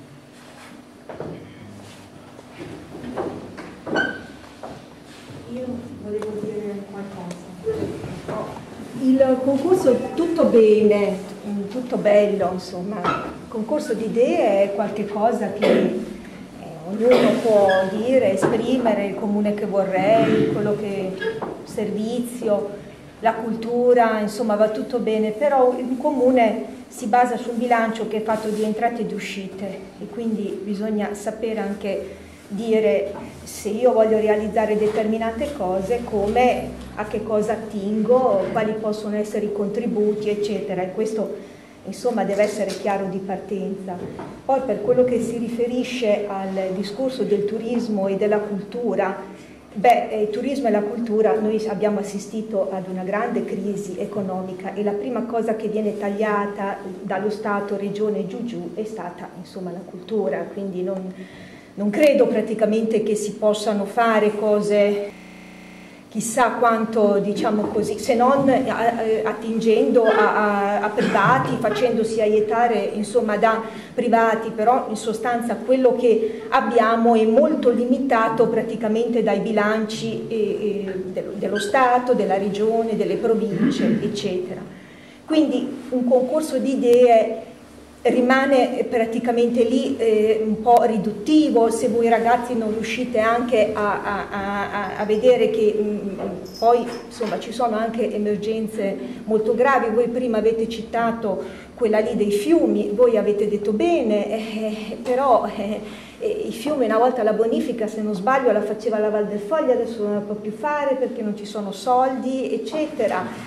Speaker 7: Io volevo dire qualcosa. Il concorso tutto bene, tutto bello, insomma, il concorso di idee è qualcosa che ognuno può dire, esprimere il comune che vorrei, quello che servizio, la cultura, insomma va tutto bene, però un comune si basa su un bilancio che è fatto di entrate e di uscite, e quindi bisogna sapere anche dire se io voglio realizzare determinate cose, come, a che cosa attingo, quali possono essere i contributi, eccetera, e questo insomma deve essere chiaro di partenza. Poi per quello che si riferisce al discorso del turismo e della cultura, il turismo e la cultura, noi abbiamo assistito ad una grande crisi economica e la prima cosa che viene tagliata dallo Stato, Regione giù è stata insomma la cultura, quindi non credo praticamente che si possano fare cose chissà quanto, diciamo così, se non attingendo a privati, facendosi aiutare insomma da privati, però in sostanza quello che abbiamo è molto limitato praticamente dai bilanci dello Stato, della Regione, delle province, eccetera. Quindi un concorso di idee rimane praticamente lì un po' riduttivo se voi ragazzi non riuscite anche a vedere che poi insomma ci sono anche emergenze molto gravi. Voi prima avete citato quella lì dei fiumi, voi avete detto bene, però i fiumi una volta la bonifica, se non sbaglio, la faceva la Val del Foglio, adesso non la può più fare perché non ci sono soldi, eccetera.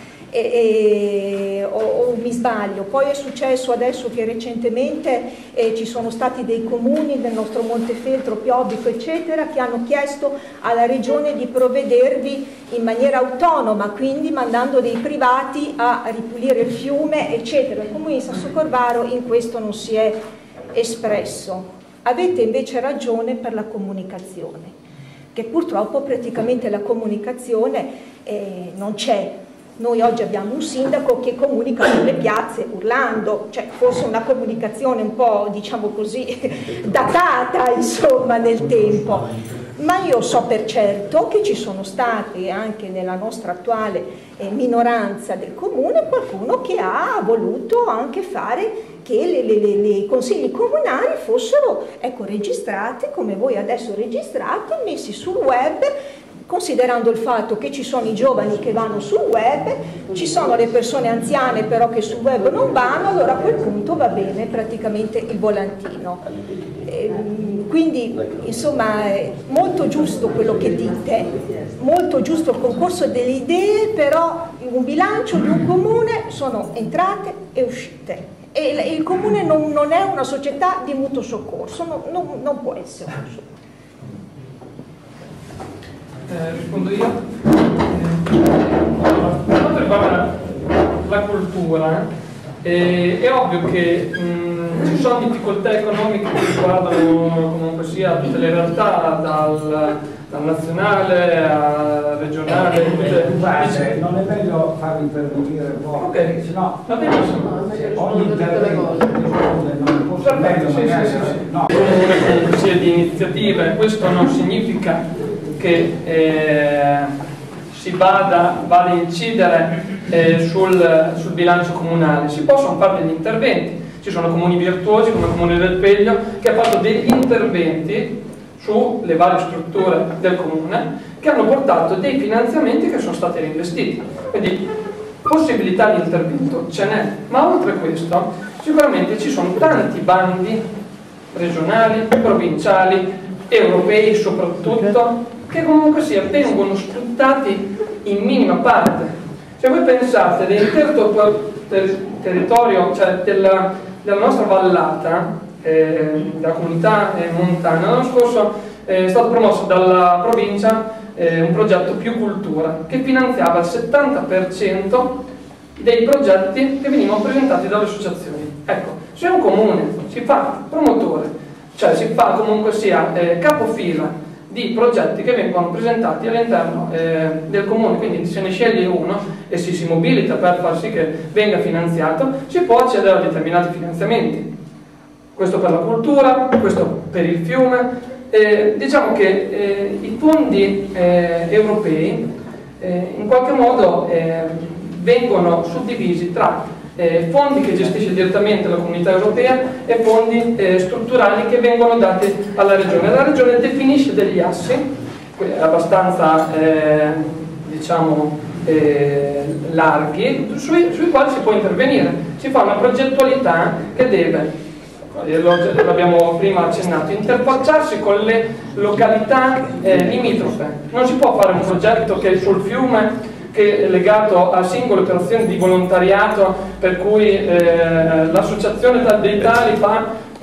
Speaker 7: O mi sbaglio? Poi è successo adesso che recentemente ci sono stati dei comuni del nostro Montefeltro, Piobbico eccetera, che hanno chiesto alla regione di provvedervi in maniera autonoma, quindi mandando dei privati a ripulire il fiume eccetera. Il comune di Sassocorvaro in questo non si è espresso. Avete invece ragione per la comunicazione, che purtroppo praticamente la comunicazione non c'è. Noi oggi abbiamo un sindaco che comunica sulle piazze urlando, cioè forse una comunicazione un po', diciamo così, datata insomma nel tempo. ma io so per certo che ci sono stati anche nella nostra attuale minoranza del comune qualcuno che ha voluto anche fare che i consigli comunali fossero, ecco, registrati come voi adesso registrati, messi sul web, considerando il fatto che ci sono i giovani che vanno sul web, ci sono le persone anziane però che sul web non vanno, allora a quel punto va bene praticamente il volantino. Quindi insomma è molto giusto quello che dite, molto giusto il concorso delle idee, però un bilancio di un comune sono entrate e uscite. E il comune non è una società di mutuo soccorso, non può essere.
Speaker 1: Rispondo io. Per quanto riguarda la cultura, è ovvio che ci sono difficoltà economiche che riguardano comunque sia tutte le realtà, dal nazionale a regionale.
Speaker 8: Non è meglio far intervenire un po',
Speaker 1: ok,
Speaker 8: sennò
Speaker 1: va bene,
Speaker 8: ogni intervento non può essere meglio magari. No.
Speaker 1: Comunque sia di iniziative, questo non significa che si vada a incidere sul bilancio comunale. Si possono fare degli interventi, ci sono comuni virtuosi come il comune del Peglio che ha fatto degli interventi sulle varie strutture del comune che hanno portato dei finanziamenti che sono stati reinvestiti, quindi possibilità di intervento ce n'è, ma oltre questo sicuramente ci sono tanti bandi regionali, provinciali, europei soprattutto, che comunque sia vengono sfruttati in minima parte. Se voi pensate dell'intero territorio, cioè della nostra vallata, della comunità montana, l'anno scorso è stato promosso dalla provincia un progetto Più Cultura che finanziava il 70% dei progetti che venivano presentati dalle associazioni. Ecco, se un comune si fa promotore, cioè si fa comunque sia capofila di progetti che vengono presentati all'interno del comune, quindi se ne sceglie uno e si mobilita per far sì che venga finanziato, si può accedere a determinati finanziamenti. Questo per la cultura, questo per il fiume. Diciamo che i fondi europei in qualche modo vengono suddivisi tra fondi che gestisce direttamente la comunità europea e fondi strutturali che vengono dati alla regione. La regione definisce degli assi abbastanza diciamo larghi sui quali si può intervenire. Si fa una progettualità che deve, l'abbiamo prima accennato, interfacciarsi con le località limitrofe. Non si può fare un progetto che è sul fiume, che è legato a singole operazioni di volontariato, per cui l'associazione dei tali fa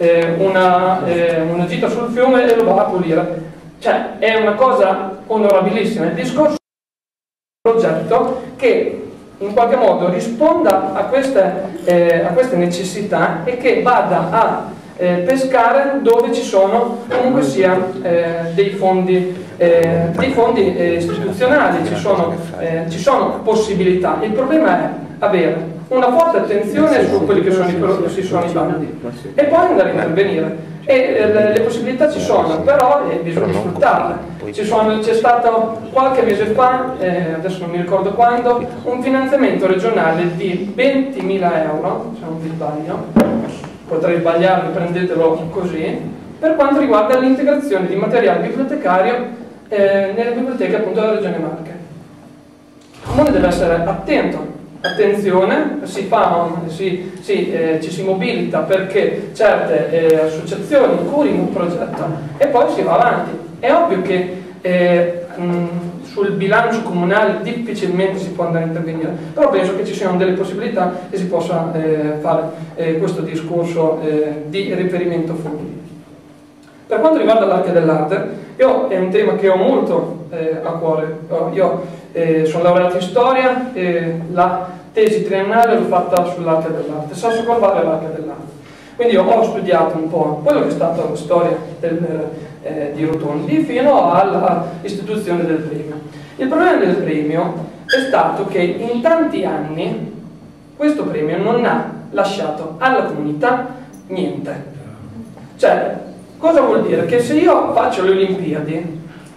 Speaker 1: una gita sul fiume e lo va a pulire. Cioè è una cosa onorabilissima. Il discorso è un progetto che in qualche modo risponda a queste necessità e che vada a pescare dove ci sono comunque sia dei fondi istituzionali, ci sono possibilità. Il problema è avere una forte attenzione su quelli che sono i bandi e poi andare a intervenire. Le possibilità ci sono, però bisogna sfruttarle. C'è stato qualche mese fa, adesso non mi ricordo quando, un finanziamento regionale di 20.000 euro, se non mi sbaglio, potrei sbagliarmi, prendetelo così, per quanto riguarda l'integrazione di materiale bibliotecario nelle biblioteche appunto della Regione Marche. Il comune deve essere attento. Attenzione, ci si mobilita perché certe associazioni curino un progetto e poi si va avanti. È ovvio che sul bilancio comunale difficilmente si può andare a intervenire, però penso che ci siano delle possibilità e si possa fare questo discorso di reperimento fondi. Per quanto riguarda l'Arca dell'Arte, è un tema che ho molto a cuore. Io sono laureato in storia e la tesi triennale l'ho fatta sull'Arca dell'Arte, Sasso Corvale e l'Arca dell'Arte. Quindi ho studiato un po' quello che è stata la storia di Rotondi fino all'istituzione del premio. Il problema del premio è stato che in tanti anni questo premio non ha lasciato alla comunità niente. Cioè, cosa vuol dire? Che se io faccio le Olimpiadi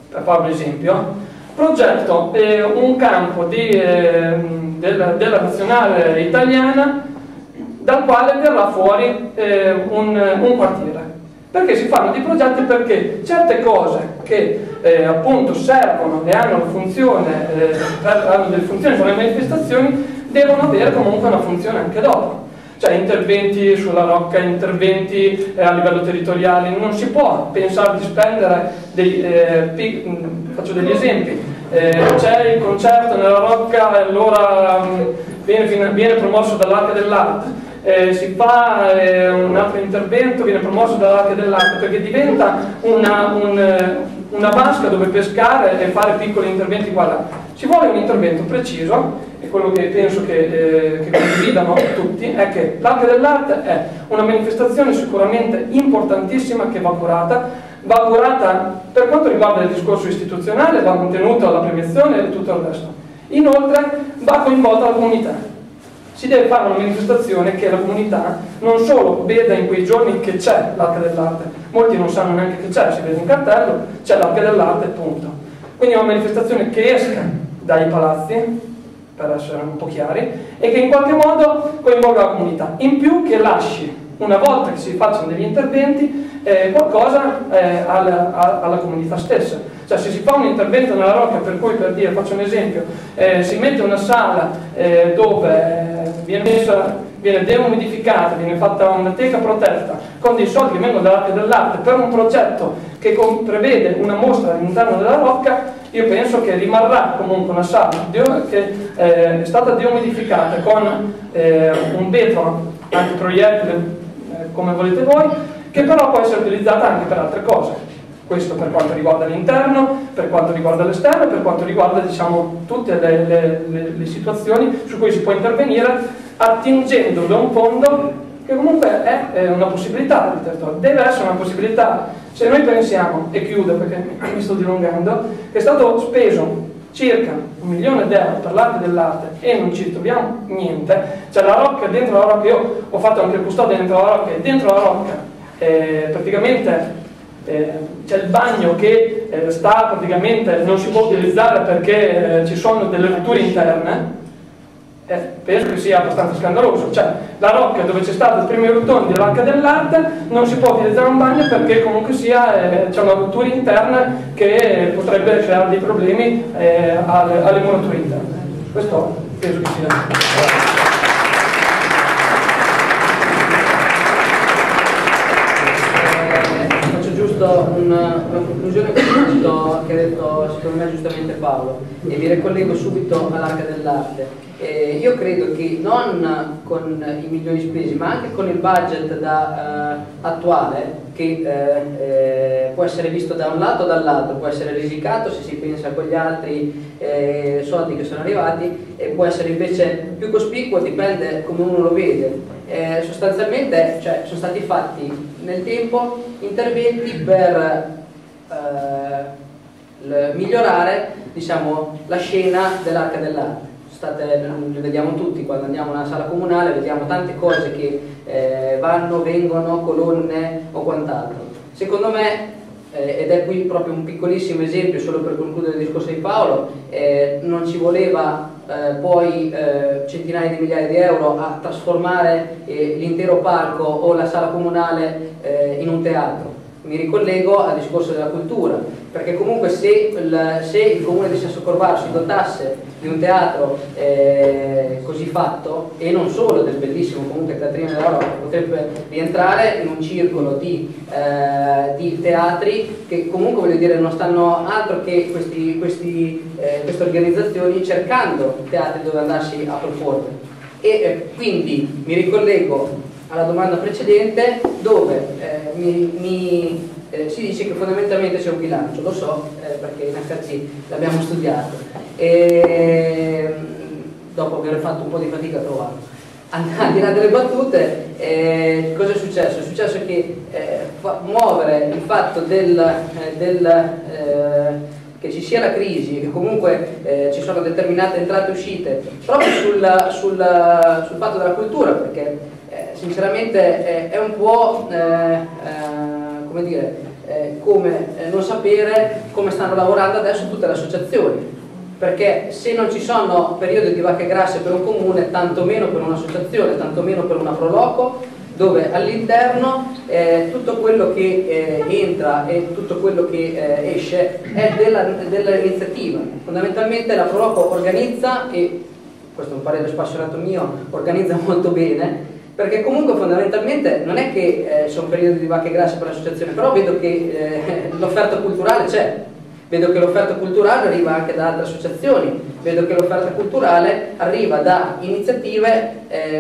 Speaker 1: per fare un esempio, progetto un campo della nazionale italiana dal quale verrà fuori un quartiere. Perché si fanno dei progetti? Perché certe cose che appunto servono e hanno delle funzioni per le manifestazioni devono avere comunque una funzione anche dopo. Cioè interventi sulla rocca, interventi a livello territoriale, non si può pensare di spendere faccio degli esempi, c'è il concerto nella rocca e allora viene promosso dall'Arca dell'Arte. Si fa un altro intervento, viene promosso dall'Arca dell'Arte, perché diventa una vasca dove pescare e fare piccoli interventi qua e là. Ci vuole un intervento preciso, e quello che penso che condividano tutti è che l'Arca dell'Arte è una manifestazione sicuramente importantissima che va curata per quanto riguarda il discorso istituzionale, va mantenuta la premiazione e tutto il resto. Inoltre va coinvolta la comunità. Si deve fare una manifestazione che la comunità non solo veda in quei giorni che c'è l'Arca dell'Arte, molti non sanno neanche che c'è, si vede in cartello, c'è l'Arca dell'Arte, punto. Quindi è una manifestazione che esca dai palazzi, per essere un po' chiari, e che in qualche modo coinvolga la comunità. In più che lasci, una volta che si facciano degli interventi, qualcosa alla comunità stessa. Cioè se si fa un intervento nella rocca, per cui, per dire, faccio un esempio, si mette una sala dove viene deumidificata, viene fatta una teca protetta con dei soldi che vengono dall'Arca dell'Arte per un progetto che prevede una mostra all'interno della rocca, io penso che rimarrà comunque una sala che è stata deumidificata con un vetro antiproiettile, come volete voi, che però può essere utilizzata anche per altre cose. Questo per quanto riguarda l'interno, per quanto riguarda l'esterno, per quanto riguarda, diciamo, tutte le situazioni su cui si può intervenire attingendo da un fondo che comunque è una possibilità per il territorio, deve essere una possibilità. Se noi pensiamo, e chiudo perché mi sto dilungando, che è stato speso circa 1 milione di euro per l'Arca dell'Arte e non ci troviamo niente, cioè la rocca, dentro la rocca, io ho fatto anche il custode dentro la rocca, e dentro la rocca praticamente c'è il bagno che praticamente non si può utilizzare perché ci sono delle rotture interne. Penso che sia abbastanza scandaloso, cioè la rocca dove c'è stato il primo rotondi dell'Arca dell'Arte non si può utilizzare un bagno perché comunque sia c'è una rottura interna che potrebbe creare dei problemi alle murature interne. Questo penso che sia.
Speaker 3: Una conclusione che ha detto secondo me giustamente Paolo, e mi ricollego subito all'Arca dell'Arte. Io credo che non con i milioni spesi, ma anche con il budget attuale, che può essere visto da un lato o dall'altro, può essere risicato se si pensa a quegli altri soldi che sono arrivati, e può essere invece più cospicuo, dipende come uno lo vede. Sostanzialmente, cioè, sono stati fatti nel tempo interventi per migliorare, diciamo, la scena dell'Arca dell'Arte. Le vediamo tutti quando andiamo nella sala comunale, vediamo tante cose che vanno, vengono, colonne o quant'altro. Secondo me, ed è qui proprio un piccolissimo esempio solo per concludere il discorso di Paolo, non ci voleva poi centinaia di migliaia di euro a trasformare l'intero parco o la sala comunale in un teatro. Mi ricollego al discorso della cultura, perché comunque se il comune di Sassocorvaro si dotasse di un teatro così fatto, e non solo del bellissimo comunque Teatrino della Rocca, potrebbe rientrare in un circolo di teatri che comunque, voglio dire, non stanno altro che queste organizzazioni cercando teatri dove andarsi a proporre. E quindi mi ricollego alla domanda precedente, dove si dice che fondamentalmente c'è un bilancio, lo so perché in HC l'abbiamo studiato, e dopo aver fatto un po' di fatica a trovarlo. Al di là delle battute, cosa è successo? È successo che muovere il fatto che ci sia la crisi e che comunque ci sono determinate entrate e uscite proprio sul fatto della cultura, perché sinceramente è un po' come dire, come non sapere come stanno lavorando adesso tutte le associazioni, perché se non ci sono periodi di vacche grasse per un comune, tanto meno per un'associazione, tanto meno per una Proloco, dove all'interno tutto quello che entra e tutto quello che esce è dell'iniziativa. Fondamentalmente la Proloco organizza, e questo è un parere spassionato mio, organizza molto bene, perché comunque fondamentalmente non è che sono periodi di vacche grasse per l'associazione, però vedo che l'offerta culturale c'è, vedo che l'offerta culturale arriva anche da altre associazioni, vedo che l'offerta culturale arriva da iniziative,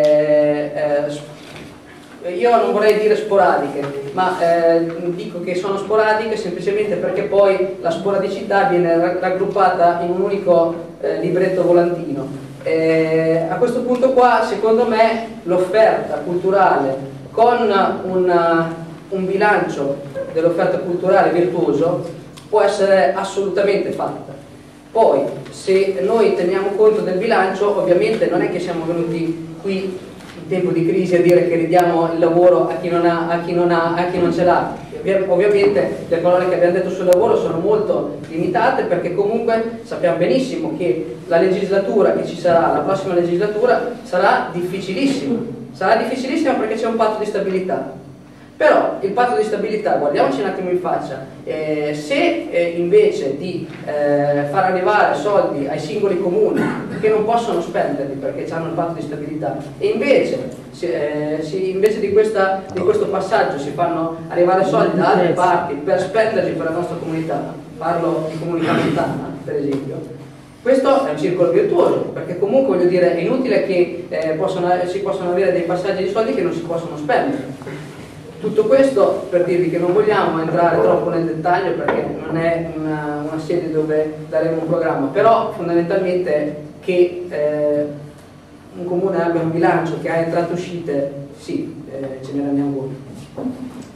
Speaker 3: io non vorrei dire sporadiche, ma dico che sono sporadiche semplicemente perché poi la sporadicità viene raggruppata in un unico libretto volantino. A questo punto qua, secondo me, l'offerta culturale con un bilancio dell'offerta culturale virtuoso può essere assolutamente fatta. Poi, se noi teniamo conto del bilancio, ovviamente non è che siamo venuti qui in tempo di crisi a dire che ridiamo il lavoro a chi non ce l'ha. Ovviamente le parole che abbiamo detto sul lavoro sono molto limitate, perché comunque sappiamo benissimo che la legislatura che ci sarà, la prossima legislatura, sarà difficilissima perché c'è un patto di stabilità. Però il patto di stabilità, guardiamoci un attimo in faccia, se invece di far arrivare soldi ai singoli comuni che non possono spenderli perché hanno il patto di stabilità, e invece di questo passaggio si fanno arrivare soldi da altre parti per spenderli per la nostra comunità, parlo di Comunità Montana per esempio, questo è un circolo virtuoso, perché comunque voglio dire è inutile che si possano avere dei passaggi di soldi che non si possono spendere. Tutto questo per dirvi che non vogliamo entrare troppo nel dettaglio, perché non è una sede dove daremo un programma, però fondamentalmente che un comune abbia un bilancio che ha entrate e uscite, sì, ce ne rendiamo conto.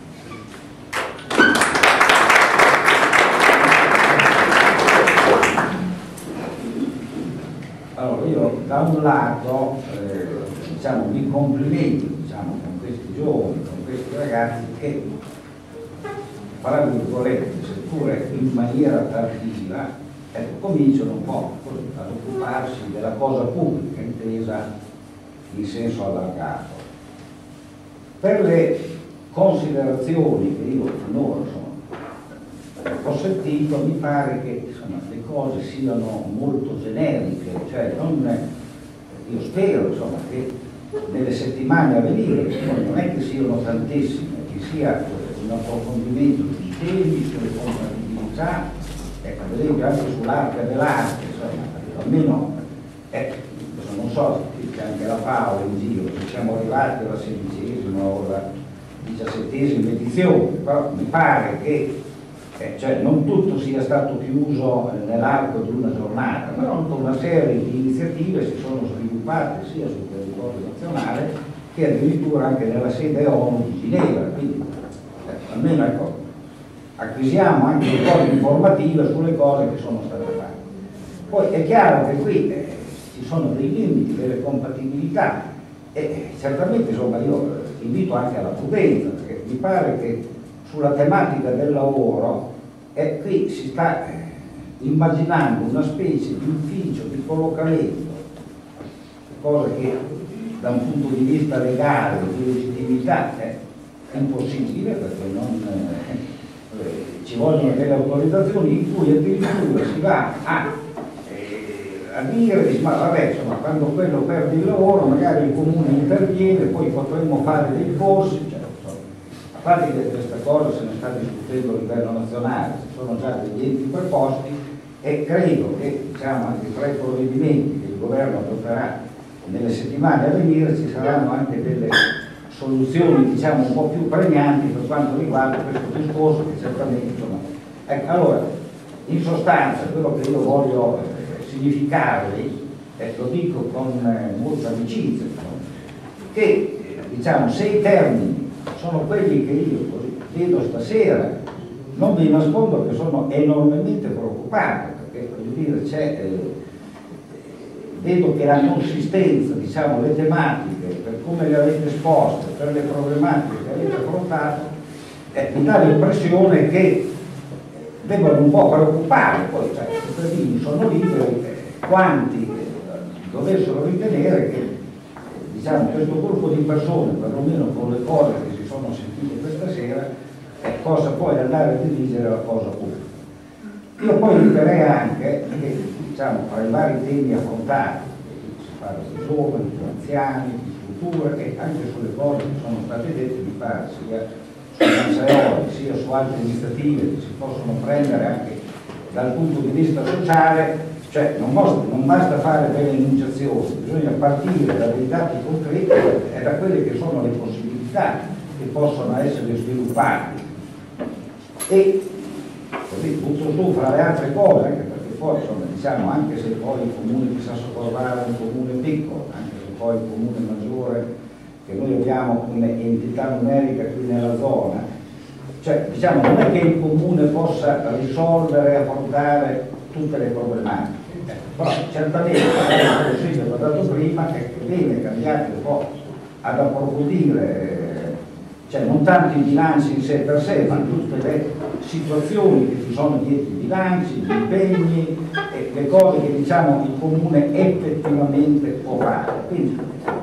Speaker 8: Allora io da un lato diciamo, mi complimento con questi giovani, con questi ragazzi che, fra virgolette, seppure in maniera tardiva, cominciano un po' così, ad occuparsi della cosa pubblica intesa in senso allargato. Per le considerazioni che io finora ho sentito, mi pare che insomma, le cose siano molto generiche, cioè io spero insomma, che nelle settimane a venire, non è che siano tantissime, che sia un approfondimento sui temi, sulle compatibilità, ad esempio anche sull'arte dell'arte, insomma, almeno, non so, c'è anche la Paola in giro, se siamo arrivati alla 16ª o alla 17ª edizione, però mi pare che cioè, non tutto sia stato chiuso nell'arco di una giornata, ma tutta una serie di iniziative si sono sviluppate sia sul territorio nazionale che addirittura anche nella sede ONU di Ginevra, quindi almeno ecco, acquisiamo anche un po' di informative sulle cose che sono state fatte. Poi è chiaro che qui ci sono dei limiti, delle compatibilità e certamente insomma io invito anche alla prudenza, perché mi pare che sulla tematica del lavoro qui si sta immaginando una specie di ufficio di collocamento, cosa che da un punto di vista legale, di legittimità è impossibile, perché ci vogliono delle autorizzazioni in cui addirittura si va a dire, ma vabbè, insomma, quando quello perde il lavoro magari il comune interviene, poi potremmo fare dei corsi, cioè, a parte che questa cosa se ne sta discutendo a livello nazionale, ci sono già degli enti preposti e credo che diciamo, anche tra i provvedimenti che il governo adotterà nelle settimane a venire ci saranno anche delle soluzioni diciamo un po' più pregnanti per quanto riguarda questo discorso che certamente insomma allora in sostanza quello che io voglio significarvi lo dico con molta amicizia che diciamo se i termini sono quelli che io così vedo stasera non vi nascondo che sono enormemente preoccupato perché voglio dire c'è vedo che la consistenza, diciamo, le tematiche, per come le avete esposte, per le problematiche che avete affrontato, mi dà l'impressione che devono un po' preoccupare, poi cioè, i cittadini sono liberi, quanti dovessero ritenere che diciamo, questo gruppo di persone, perlomeno con le cose che si sono sentite questa sera, possa poi andare a dirigere la cosa pubblica. Io poi direi anche che diciamo, tra i vari temi affrontati, si parla di giovani, di anziani, di strutture e anche sulle cose che sono state dette, mi pare sia su Manzaioli sia su altre iniziative che si possono prendere anche dal punto di vista sociale, cioè non basta fare delle enunciazioni, bisogna partire da dei dati concreti e da quelle che sono le possibilità che possono essere sviluppate. E così butto su fra le altre cose, anche perché poi insomma, diciamo, anche se poi il comune di Sassocorvara è un comune piccolo, anche se poi il comune maggiore che noi abbiamo come entità numerica qui nella zona, cioè diciamo non è che il comune possa risolvere e affrontare tutte le problematiche, però certamente il consiglio che ho dato prima è che viene cambiato un po' ad approfondire, cioè non tanto i bilanci in sé per sé, ma tutte le situazioni che ci sono dietro i bilanci, gli impegni e le cose che diciamo il comune effettivamente può fare. Quindi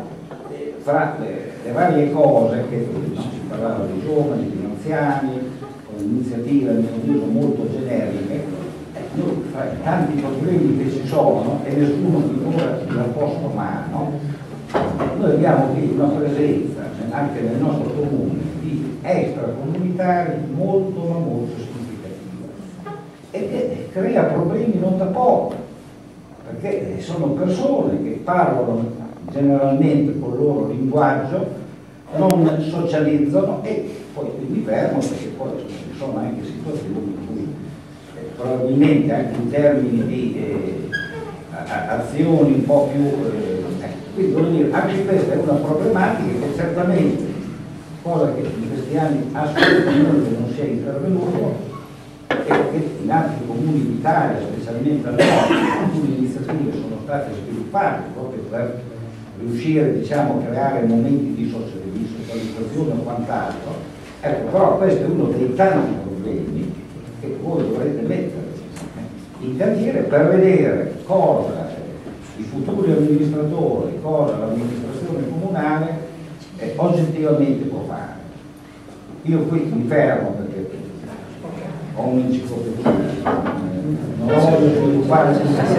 Speaker 8: fra le varie cose che si parlava di giovani, di anziani, con iniziative a mio avviso molto generiche, noi fra i tanti problemi che ci sono e nessuno finora ci ha posto mano, noi abbiamo qui una presenza anche nel nostro comune di extracomunitari molto ma molto significativa e crea problemi non da poco, perché sono persone che parlano generalmente col loro linguaggio, non socializzano e poi mi fermo perché poi ci sono anche situazioni in cui probabilmente anche in termini di azioni un po' più quindi voglio dire, anche questa è una problematica che certamente, cosa che in questi anni assolutamente non si è intervenuto e che in altri comuni d'Italia, specialmente al nord, alcune iniziative sono state sviluppate proprio per riuscire diciamo, a creare momenti di socializzazione o quant'altro. Ecco, però questo è uno dei tanti problemi che voi dovrete mettere in cantiere per vedere cosa i futuri amministratori, cosa l'amministrazione comunale oggettivamente può fare. Io qui mi fermo perché ho un'enciclopedia, non voglio sviluppare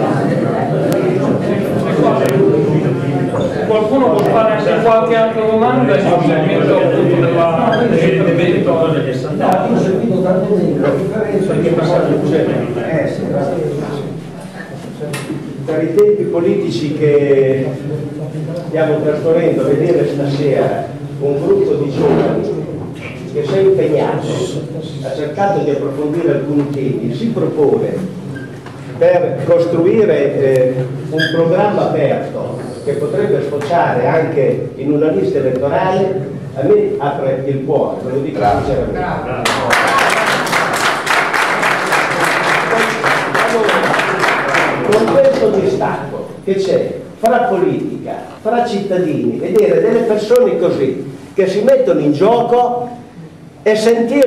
Speaker 1: se qualcuno vuole fare anche qualche altra domanda io permetto appunto dell'evento.
Speaker 8: No, io ho sentito tanto bene la differenza
Speaker 9: per i tempi politici che stiamo trascorrendo, vedere stasera un gruppo di giovani che si è impegnato, ha cercato di approfondire alcuni temi, si propone per costruire un programma aperto che potrebbe sfociare anche in una lista elettorale, a me apre il cuore, ve lo dico sinceramente. Con questo distacco che c'è fra politica, fra cittadini, vedere delle persone così che si mettono in gioco e sentire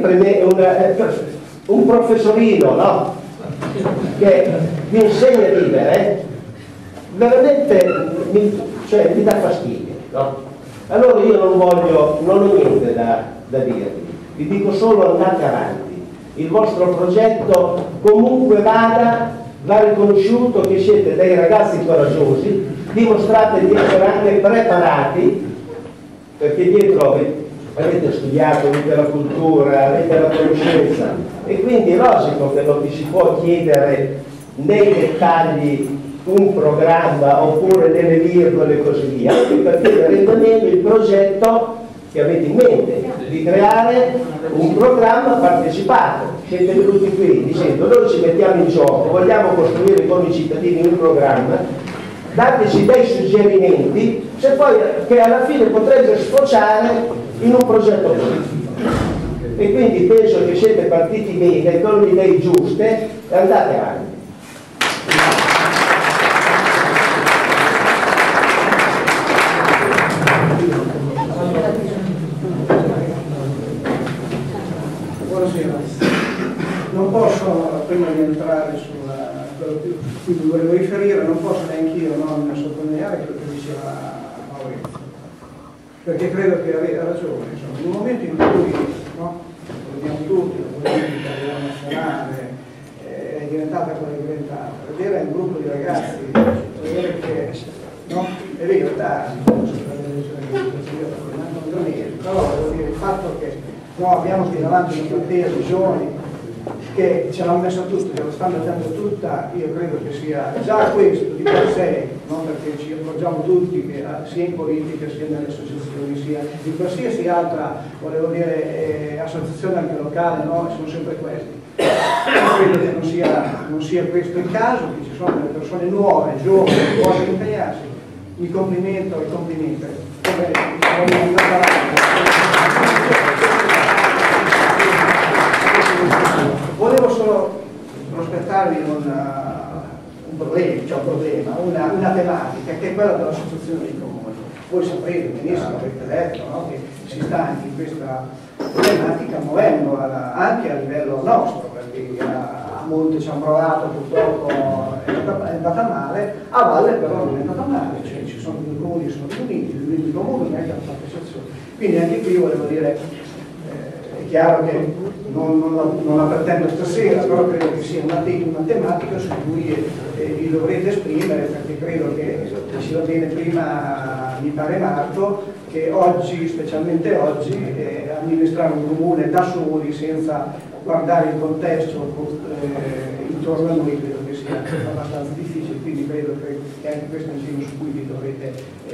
Speaker 9: un professorino, no? Che vi insegna a vivere, veramente mi dà fastidio, no? Allora io non ho niente da dirvi, vi dico solo andate avanti, il vostro progetto comunque va riconosciuto che siete dei ragazzi coraggiosi, dimostrate di essere anche preparati, perché dietro avete studiato, avete la cultura, avete la conoscenza e quindi è logico che non vi si può chiedere nei dettagli un programma oppure delle virgole e così via, anche perché rende meglio il progetto che avete in mente di creare un programma partecipato. Siete venuti qui dicendo noi ci mettiamo in gioco, vogliamo costruire con i cittadini un programma, dateci dei suggerimenti se poi che alla fine potrebbe sfociare in un progetto politico. E quindi penso che siete partiti bene con le idee giuste e andate avanti. Non posso
Speaker 10: Quindi volevo riferire, non posso neanche io non sottolineare quello che diceva Maurizio, perché credo che aveva ragione. Insomma, in un momento in cui, no, lo vediamo tutti, la politica a livello nazionale è diventata quella che è diventata, vedere un gruppo di ragazzi, vedere che, no, è vero, è tardi, però devo dire il fatto che no, abbiamo qui davanti una platea di giovani che ce l'hanno messa tutta, ce la stanno mettendo tutta, io credo che sia già questo di per sé, non perché ci accorgiamo tutti che sia in politica sia nelle associazioni sia in qualsiasi altra, volevo dire, associazione anche locale, no? Sono sempre questi. Credo che non sia questo il caso, che ci sono delle persone nuove, giovani, che vogliono impegnarsi. Mi complimento e complimento. Volevo solo prospettarvi un problema, una tematica che è quella dell'associazione dei comuni. Voi saprete benissimo, avete letto, no, che si sta anche in questa tematica muovendo anche a livello nostro, perché a monte ci hanno provato, purtroppo è andata male, a valle però non è andata male, cioè ci sono dei comuni che sono riuniti, i comuni non è che hanno fatto eccezione. Quindi anche qui volevo dire, è chiaro che non la pretendo stasera, però credo che sia una tematica su cui vi dovrete esprimere, perché credo che diceva bene prima, mi pare Marco, che oggi, specialmente oggi, amministrare un comune da soli senza guardare il contesto intorno a noi credo che sia abbastanza difficile, quindi credo che anche questo è un tema su cui vi dovrete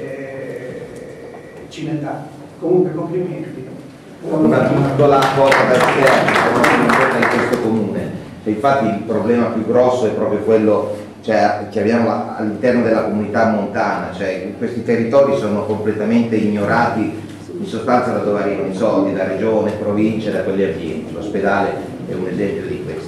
Speaker 10: cimentare. Comunque complimenti.
Speaker 11: Una piccola cosa da scherzo in questo comune, e infatti il problema più grosso è proprio quello, cioè, che abbiamo all'interno della comunità montana, cioè questi territori sono completamente ignorati in sostanza da dove arrivano i soldi, da regione, province, da quegli ambienti. L'ospedale è un esempio di questo.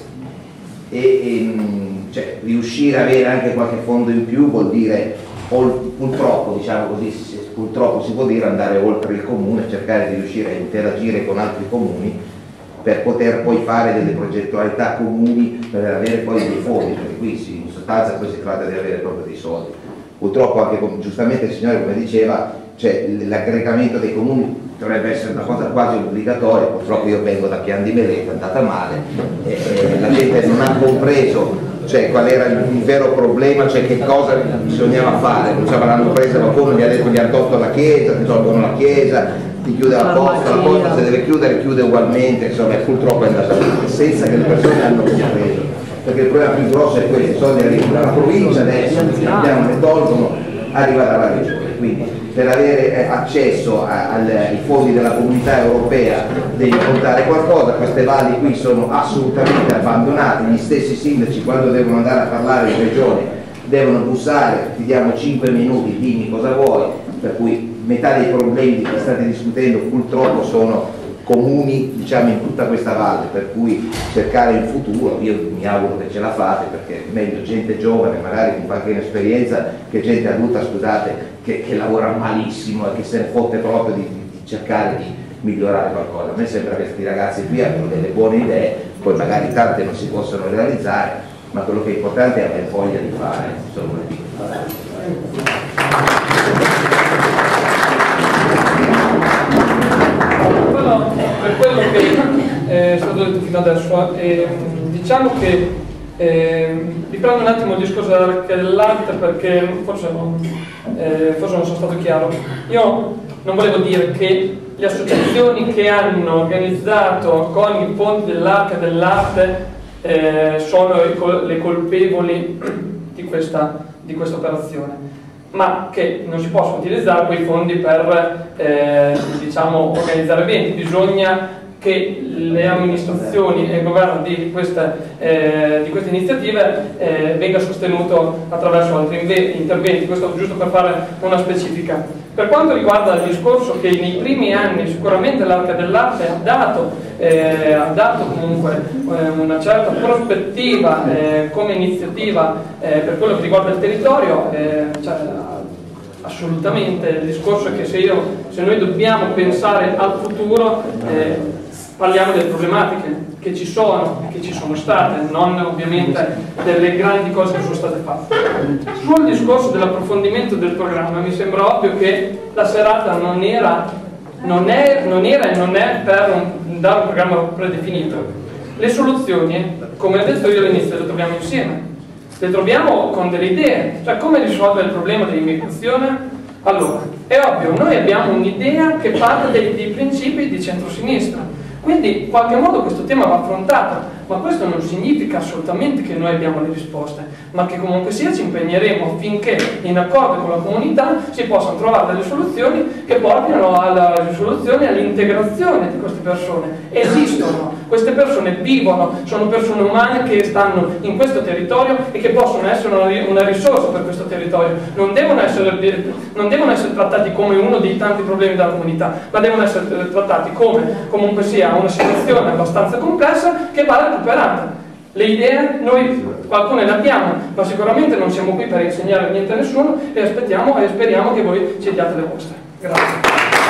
Speaker 11: Cioè, riuscire a avere anche qualche fondo in più vuol dire, purtroppo, diciamo così, purtroppo si può dire, andare oltre il comune, cercare di riuscire a interagire con altri comuni per poter poi fare delle progettualità comuni per avere poi dei fondi, perché qui in sostanza poi si tratta di avere proprio dei soldi. Purtroppo anche, giustamente il signore come diceva, cioè, l'aggregamento dei comuni dovrebbe essere una cosa quasi obbligatoria. Purtroppo io vengo da Pian di Meleta, è andata male, la gente non ha compreso, cioè, qual era il vero problema, cioè che cosa bisognava fare. Non ce l'hanno presa, qualcuno gli ha detto gli hanno tolto la chiesa, ti tolgono la chiesa, ti chiude la posta se deve chiudere chiude ugualmente, insomma, purtroppo è andata senza che le persone hanno compreso, perché il problema più grosso è questo: i soldi arrivano dalla provincia, adesso ne tolgono, arriva dalla regione. Quindi per avere accesso ai fondi della comunità europea devi contare qualcosa. Queste valli qui sono assolutamente abbandonate, gli stessi sindaci quando devono andare a parlare in regione devono bussare, ti diamo 5 minuti, dimmi cosa vuoi, per cui metà dei problemi di cui state discutendo purtroppo sono comuni, diciamo, in tutta questa valle, per cui cercare in futuro, io mi auguro che ce la fate, perché è meglio gente giovane, magari con qualche inesperienza, che gente adulta, scusate, che lavora malissimo e che se ne fotte proprio di cercare di migliorare qualcosa. A me sembra che questi ragazzi qui abbiano delle buone idee, poi magari tante non si possono realizzare, ma quello che è importante è avere voglia di fare, solo le piccole.
Speaker 1: Per quello che è stato detto fino adesso, diciamo che riprendo un attimo il discorso dell'arte, perché forse non sono stato chiaro. Io non volevo dire che le associazioni che hanno organizzato con i fondi dell'arte sono le colpevoli di questa operazione, ma che non si possono utilizzare quei fondi per diciamo, organizzare eventi. Bisogna che le amministrazioni e il governo di queste iniziative venga sostenuto attraverso altri interventi. Questo giusto per fare una specifica. Per quanto riguarda il discorso che nei primi anni sicuramente l'Arca dell'Arte ha dato comunque una certa prospettiva come iniziativa per quello che riguarda il territorio, cioè, assolutamente. Il discorso è che se noi dobbiamo pensare al futuro, parliamo delle problematiche che ci sono e che ci sono state, non ovviamente delle grandi cose che sono state fatte. Sul discorso dell'approfondimento del programma mi sembra ovvio che la serata non era e non è per dare un programma predefinito. Le soluzioni, come ho detto io all'inizio, le troviamo insieme, le troviamo con delle idee, cioè come risolvere il problema dell'immigrazione. Allora, è ovvio, noi abbiamo un'idea che parte dei principi di centrosinistra, quindi in qualche modo questo tema va affrontato, ma questo non significa assolutamente che noi abbiamo le risposte, ma che comunque sia ci impegneremo affinché in accordo con la comunità si possano trovare delle soluzioni che portino alla risoluzione e all'integrazione di queste persone. Esistono, queste persone vivono, sono persone umane che stanno in questo territorio e che possono essere una risorsa per questo territorio. Non devono essere trattati come uno dei tanti problemi della comunità, ma devono essere trattati come comunque sia una situazione abbastanza complessa che va recuperata. Le idee noi qualcune le abbiamo, ma sicuramente non siamo qui per insegnare niente a nessuno e aspettiamo e speriamo che voi ci diate le vostre. Grazie.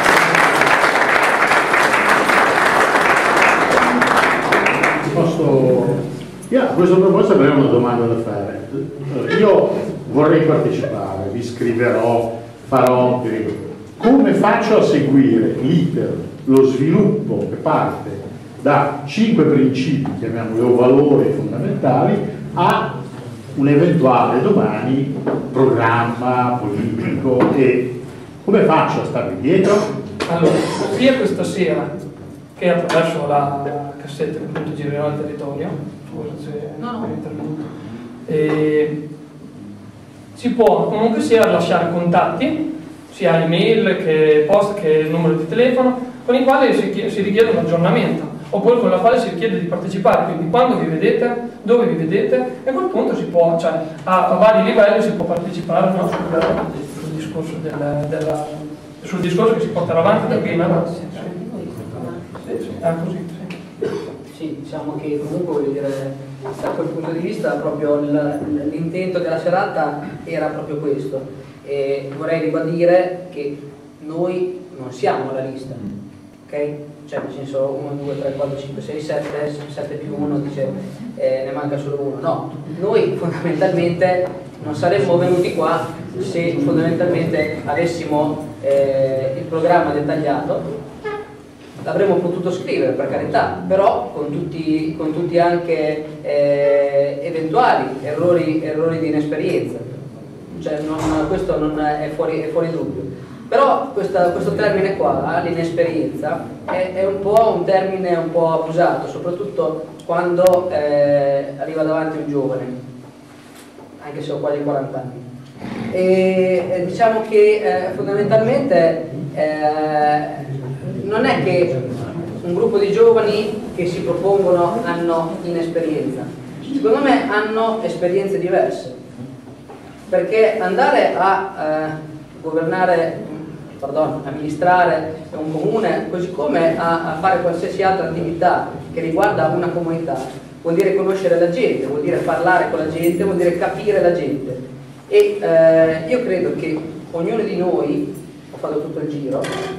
Speaker 6: Io a questo proposito avrei una domanda da fare. Io vorrei partecipare, vi scriverò, farò. Come faccio a seguire l'iter, lo sviluppo che parte da 5 principi, chiamiamoli, o valori fondamentali, a un eventuale domani programma politico, e come faccio a starvi dietro?
Speaker 1: Allora, sia questa sera che attraverso la cassetta che appunto girerà il territorio, scusa se ho intervenuto, si può comunque sia lasciare contatti, sia email che post che numero di telefono, con i quali si richiede un aggiornamento, oppure con la quale si richiede di partecipare, quindi quando vi vedete, dove vi vedete, e a quel punto si può, cioè a vari livelli si può partecipare, no, sul discorso che si porterà avanti da prima. Così.
Speaker 3: Sì, diciamo che comunque voglio dire, da quel punto di vista proprio l'intento della serata era proprio questo, e vorrei ribadire che noi non siamo la lista, ok? Cioè nel senso 1, 2, 3, 4, 5, 6, 7 più 1 dice ne manca solo uno. No, noi fondamentalmente non saremmo venuti qua se fondamentalmente avessimo il programma dettagliato. L'avremmo potuto scrivere, per carità, però con tutti anche eventuali errori di inesperienza, cioè questo non è fuori dubbio. Però questo termine qua, l'inesperienza, è un po' un termine un po' abusato, soprattutto quando arriva davanti un giovane, anche se ho quasi 40 anni. E diciamo che fondamentalmente non è che un gruppo di giovani che si propongono hanno inesperienza, secondo me hanno esperienze diverse, perché andare a amministrare un comune, così come a fare qualsiasi altra attività che riguarda una comunità, vuol dire conoscere la gente, vuol dire parlare con la gente, vuol dire capire la gente. E io credo che ognuno di noi, ho fatto tutto il giro,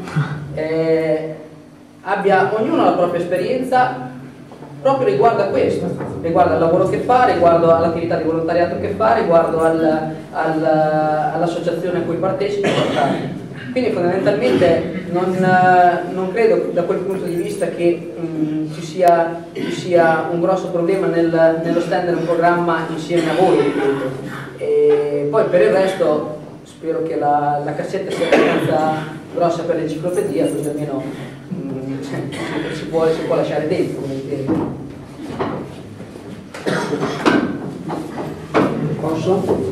Speaker 3: abbia ognuno la propria esperienza proprio riguardo a questo, riguardo al lavoro che fa, riguardo all'attività di volontariato che fa, riguardo all'associazione a cui partecipa. Quindi fondamentalmente non credo da quel punto di vista che ci sia un grosso problema nello stendere un programma insieme a voi. E poi per il resto spero che la cassetta sia abbastanza grossa per l'enciclopedia, così almeno si può lasciare dentro, come intendo.
Speaker 10: Posso?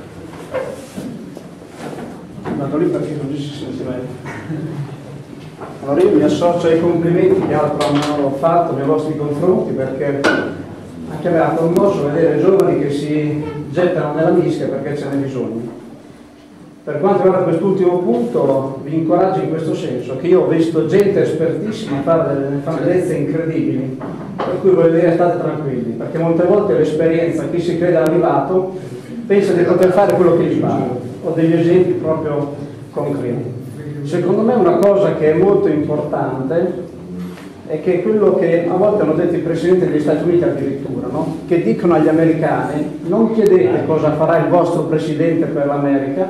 Speaker 10: Vado lì perché così si sente bene. Allora io mi associo ai complimenti che altro hanno fatto nei vostri confronti, perché anche a me ha commosso vedere giovani che si gettano nella mischia perché ce n'è bisogno. Per quanto riguarda quest'ultimo punto, vi incoraggio in questo senso, che io ho visto gente espertissima fare delle fantasie incredibili, per cui voglio dire state tranquilli, perché molte volte l'esperienza, chi si crede arrivato, pensa di poter fare quello che gli pare. Ho degli esempi proprio concreti. Secondo me una cosa che è molto importante
Speaker 12: è che quello che a volte hanno detto i presidenti degli Stati Uniti addirittura, no? Che dicono agli americani: non chiedete cosa farà il vostro presidente per l'America,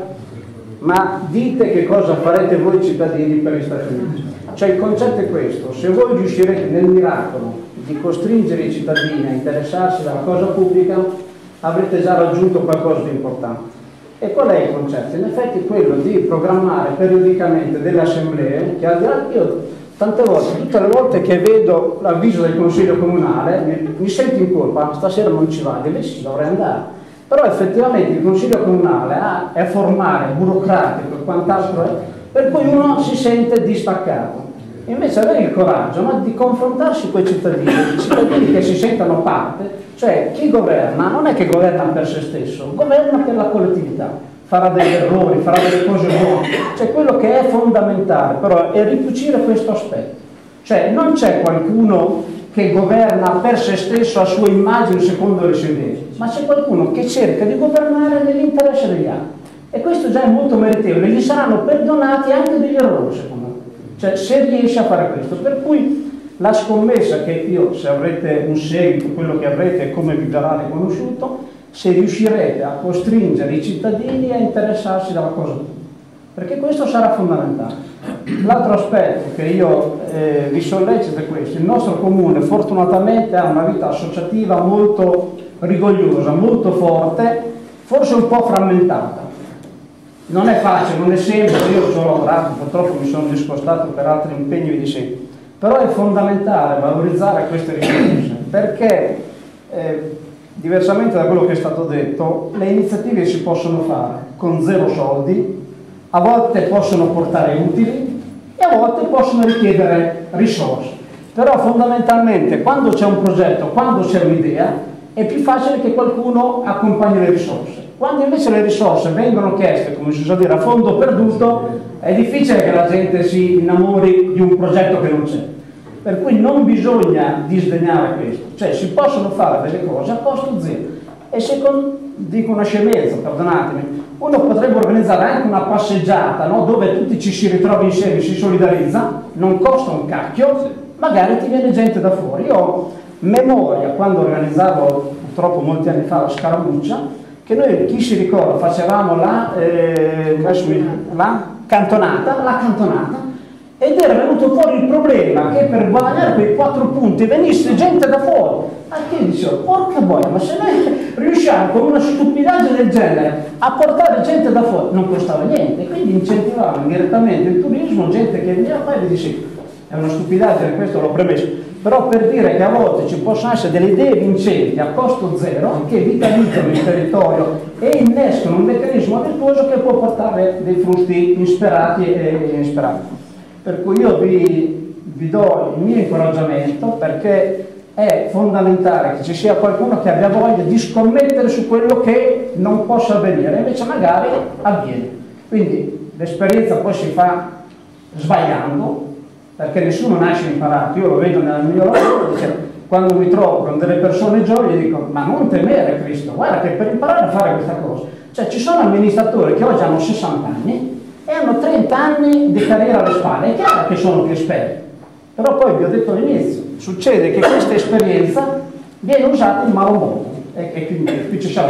Speaker 12: ma dite che cosa farete voi cittadini per gli Stati Uniti. Cioè il concetto è questo: se voi riuscirete nel miracolo di costringere i cittadini a interessarsi della cosa pubblica, avrete già raggiunto qualcosa di importante. E qual è il concetto? In effetti è quello di programmare periodicamente delle assemblee, che al di là, io tante volte, tutte le volte che vedo l'avviso del Consiglio Comunale, mi sento in colpa: stasera non ci vado, lì si dovrei andare. Però effettivamente il Consiglio Comunale è formale, burocratico e quant'altro è, per cui uno si sente distaccato. Invece avere il coraggio, no, di confrontarsi con i cittadini che si sentono parte, cioè chi governa non è che governa per se stesso, governa per la collettività, farà degli errori, farà delle cose buone, cioè quello che è fondamentale però è ricucire questo aspetto, cioè non c'è qualcuno che governa per se stesso a sua immagine secondo le sue idee, ma c'è qualcuno che cerca di governare nell'interesse degli altri, e questo già è molto meritevole, gli saranno perdonati anche degli errori secondo me. Cioè se riesce a fare questo, per cui la scommessa che io, se avrete un seguito, quello che avrete è come vi verrà riconosciuto, se riuscirete a costringere i cittadini a interessarsi della cosa pubblica, perché questo sarà fondamentale. L'altro aspetto che io vi sollecito è questo: il nostro comune fortunatamente ha una vita associativa molto rigogliosa, molto forte, forse un po' frammentata. Non è facile, non è semplice, io ci ho lavorato, purtroppo mi sono discostato per altri impegni di sempre, però è fondamentale valorizzare queste risorse, perché diversamente da quello che è stato detto, le iniziative si possono fare con zero soldi, a volte possono portare utili e a volte possono richiedere risorse, però fondamentalmente quando c'è un progetto, quando c'è un'idea, è più facile che qualcuno accompagni le risorse. Quando invece le risorse vengono chieste, come si suol dire, a fondo perduto, è difficile che la gente si innamori di un progetto che non c'è. Per cui non bisogna disdegnare questo, cioè si possono fare delle cose a costo zero. E se dico una scemenza, perdonatemi, uno potrebbe organizzare anche una passeggiata, no? Dove tutti ci si ritrova insieme, si solidarizza, non costa un cacchio, magari ti viene gente da fuori. Io ho memoria, quando organizzavo purtroppo molti anni fa la Scaramuccia, che noi, chi si ricorda, facevamo la cantonata, ed era venuto fuori il problema che per guadagnare quei 4 punti venisse gente da fuori. A che dicevo, porca boia, ma se noi riusciamo con una stupidaggine del genere a portare gente da fuori, non costava niente, quindi incentivavamo indirettamente il turismo, gente che veniva, poi vi dice, è una stupidaggine, questo l'ho premesso, però per dire che a volte ci possono essere delle idee vincenti a costo zero che vitalizzano il territorio e innescano un meccanismo virtuoso che può portare dei frutti insperati e inesperati. Per cui io vi do il mio incoraggiamento, perché è fondamentale che ci sia qualcuno che abbia voglia di scommettere su quello che non possa avvenire, invece magari avviene. Quindi l'esperienza poi si fa sbagliando, perché nessuno nasce imparato. Io lo vedo nel mio lavoro, quando mi trovo con delle persone giovani dico: ma non temere Cristo, guarda che per imparare a fare questa cosa, cioè ci sono amministratori che oggi hanno 60 anni e hanno 30 anni di carriera alle spalle, è chiaro che sono più esperti, però poi vi ho detto all'inizio, succede che questa esperienza viene usata in malo modo e quindi qui ci siamo.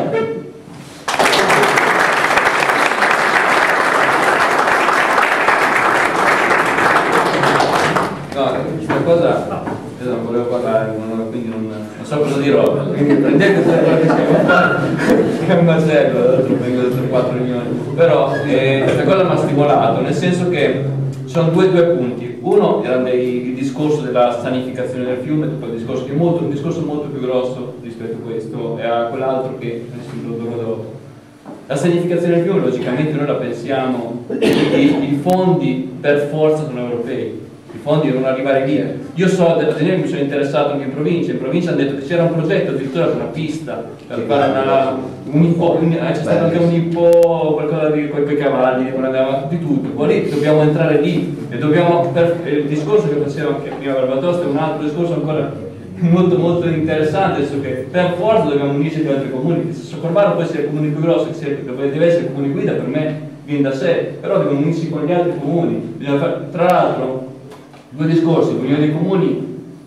Speaker 13: No, questa cosa io non volevo parlare, quindi non so cosa dirò, quindi prendete quello che è un macello, l'altro vengo da 4 riunioni, però questa cosa mi ha stimolato, nel senso che ci sono due punti. Uno era il discorso della sanificazione del fiume, un discorso molto più grosso rispetto a questo, e a quell'altro che adesso lo dirò dopo. La sanificazione del fiume, logicamente noi la pensiamo, i fondi per forza sono europei. I fondi devono arrivare lì. Io so, ad esempio, mi sono interessato anche in provincia hanno detto che c'era un progetto addirittura per una pista, per fare c'è stato anche un ippo, qualcosa di quei cavalli, di tutto. Poi lì dobbiamo entrare lì e dobbiamo, il discorso che faceva anche prima Barbatosta è un altro discorso ancora molto molto interessante, adesso che per forza dobbiamo unirci con altri comuni. Se Soccorvaro può essere il comune più grosso, deve essere il comune guida, per me viene da sé, però devono unirsi con gli altri comuni. Bisogna fare, tra l'altro, due discorsi: l'unione dei comuni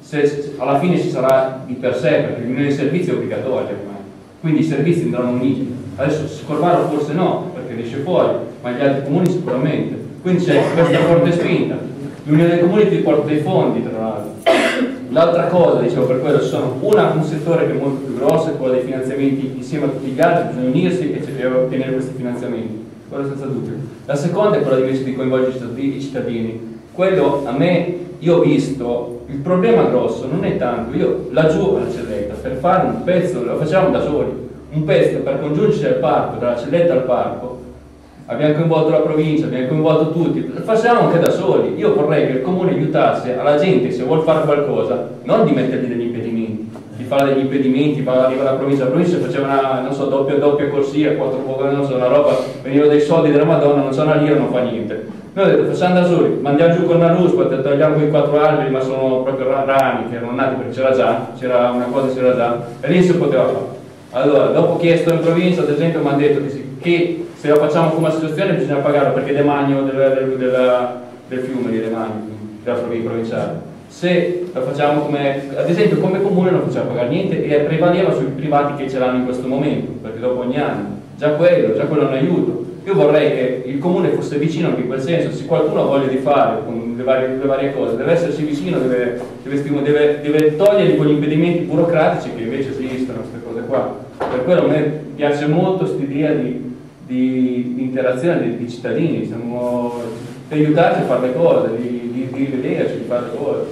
Speaker 13: alla fine ci sarà di per sé, perché l'unione dei servizi è obbligatoria ormai, quindi i servizi andranno uniti. Adesso Corvaro forse no, perché esce fuori, ma gli altri comuni sicuramente, quindi c'è questa forte spinta. L'unione dei comuni ti porta dei fondi, tra l'altro. L'altra cosa, dicevo, per quello ci sono un settore che è molto più grosso, è quello dei finanziamenti insieme a tutti gli altri, bisogna unirsi e ottenere questi finanziamenti, quello senza dubbio. La seconda è quella invece di coinvolgere i cittadini. Quello a me, io ho visto, il problema grosso non è tanto, io laggiù alla Celletta, per fare un pezzo, lo facciamo da soli, un pezzo per congiungerci al parco, dalla Celletta al parco, abbiamo coinvolto la provincia, abbiamo coinvolto tutti, lo facciamo anche da soli. Io vorrei che il comune aiutasse alla gente, se vuol fare qualcosa, non di mettergli degli impedimenti, di fare degli impedimenti, poi arriva la provincia faceva una, non so, doppia corsia, 4 non so, una roba, venivano dei soldi della Madonna, non c'è una lira, non fa niente. Noi abbiamo detto, facciamo da soli, mandiamo giù con una ruspa, tagliamo quei 4 alberi, ma sono proprio rami che erano nati perché c'era una cosa, c'era già, e lì si poteva fare. Allora, dopo chiesto in provincia, ad esempio, mi hanno detto che se la facciamo come associazione bisogna pagarlo perché è demanio del fiume di Demagno, della provinciale. Se la facciamo come, ad esempio come comune non facciamo pagare niente e prevaleva sui privati che ce l'hanno in questo momento, perché dopo ogni anno, già quello è un aiuto. Io vorrei che il comune fosse vicino anche in quel senso, se qualcuno ha voglia di fare con le varie cose, deve esserci vicino, deve togliere quegli impedimenti burocratici che invece esistono, queste cose qua. Per quello a me piace molto questa idea di interazione di cittadini, siamo di aiutarci a fare le cose, di vederci, di fare le cose,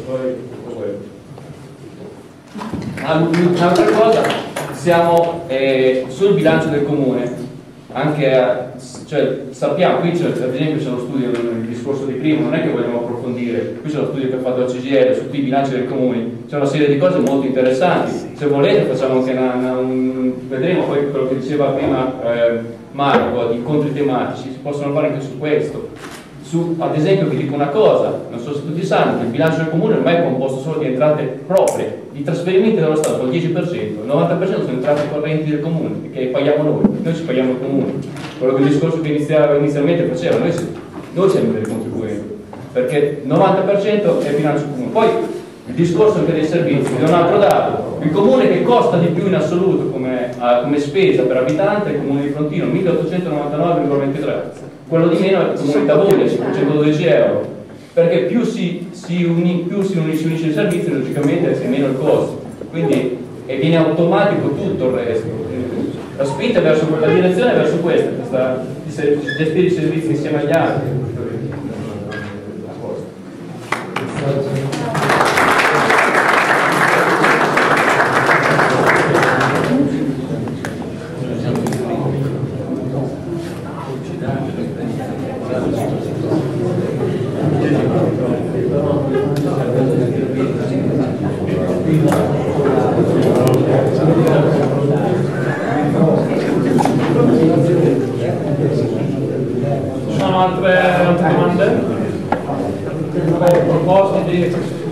Speaker 13: poi un'altra cosa, siamo sul bilancio del comune, anche cioè, sappiamo, qui ad esempio c'è uno studio, il discorso di prima, non è che vogliamo approfondire, qui c'è uno studio che ha fatto la CGL su tutti i bilanci dei comuni, c'è una serie di cose molto interessanti, se volete facciamo anche vedremo poi quello che diceva prima Marco, di incontri tematici, si possono fare anche su questo. Ad esempio vi dico una cosa, non so se tutti sanno che il bilancio del comune ormai è composto solo di entrate proprie, di trasferimenti dello Stato al 10%, il 90% sono entrate correnti del comune, che paghiamo noi ci paghiamo il comune. Quello che il discorso che inizialmente faceva, noi siamo dei contribuenti, perché il 90% è bilancio comune. Poi il discorso anche dei servizi, è un altro dato, il comune che costa di più in assoluto come spesa per abitante è il comune di Frontino, 1899,23. Quello di meno è il comune di Tavoglia, 512 euro, perché più si unisce il servizio, logicamente è meno il costo, quindi viene automatico tutto il resto. La spinta verso quella direzione è verso questa, di gestire i servizi insieme agli altri.
Speaker 1: Sono altre domande? Proposte di...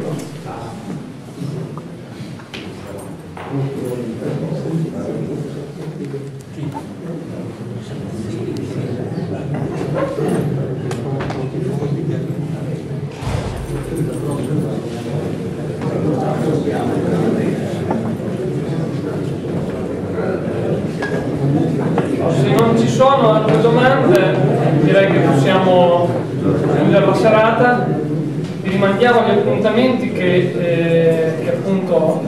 Speaker 1: Se non ci sono altre domande, direi che possiamo chiudere la serata. Vi rimandiamo gli appuntamenti che appunto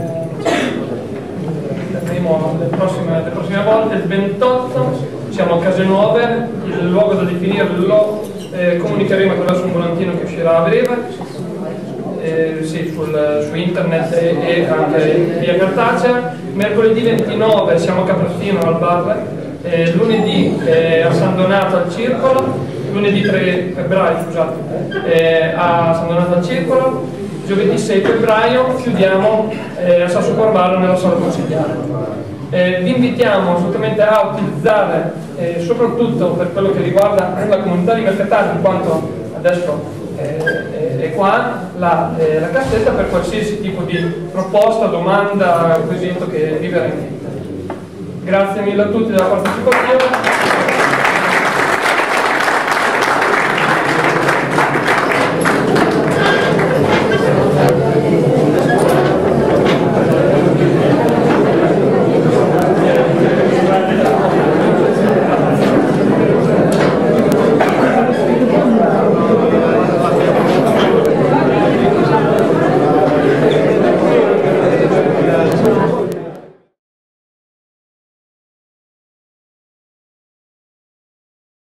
Speaker 1: terremo le prossime volte. Il 28 siamo a Case Nuove, il luogo da definire lo comunicheremo attraverso un volantino che uscirà a breve. Sì, su internet e anche via cartacea. Mercoledì 29 siamo a Capraffino al bar, lunedì a San Donato al Circolo, lunedì 3 febbraio scusate, a San Donato al Circolo, giovedì 6 febbraio chiudiamo a Sasso Corvaro nella sala consigliare. Vi invitiamo assolutamente a utilizzare soprattutto per quello che riguarda la comunità di Mercatale, in quanto adesso è qua la cassetta per qualsiasi tipo di proposta, domanda, quesito che vi verrà in mente. Grazie mille a tutti della partecipazione.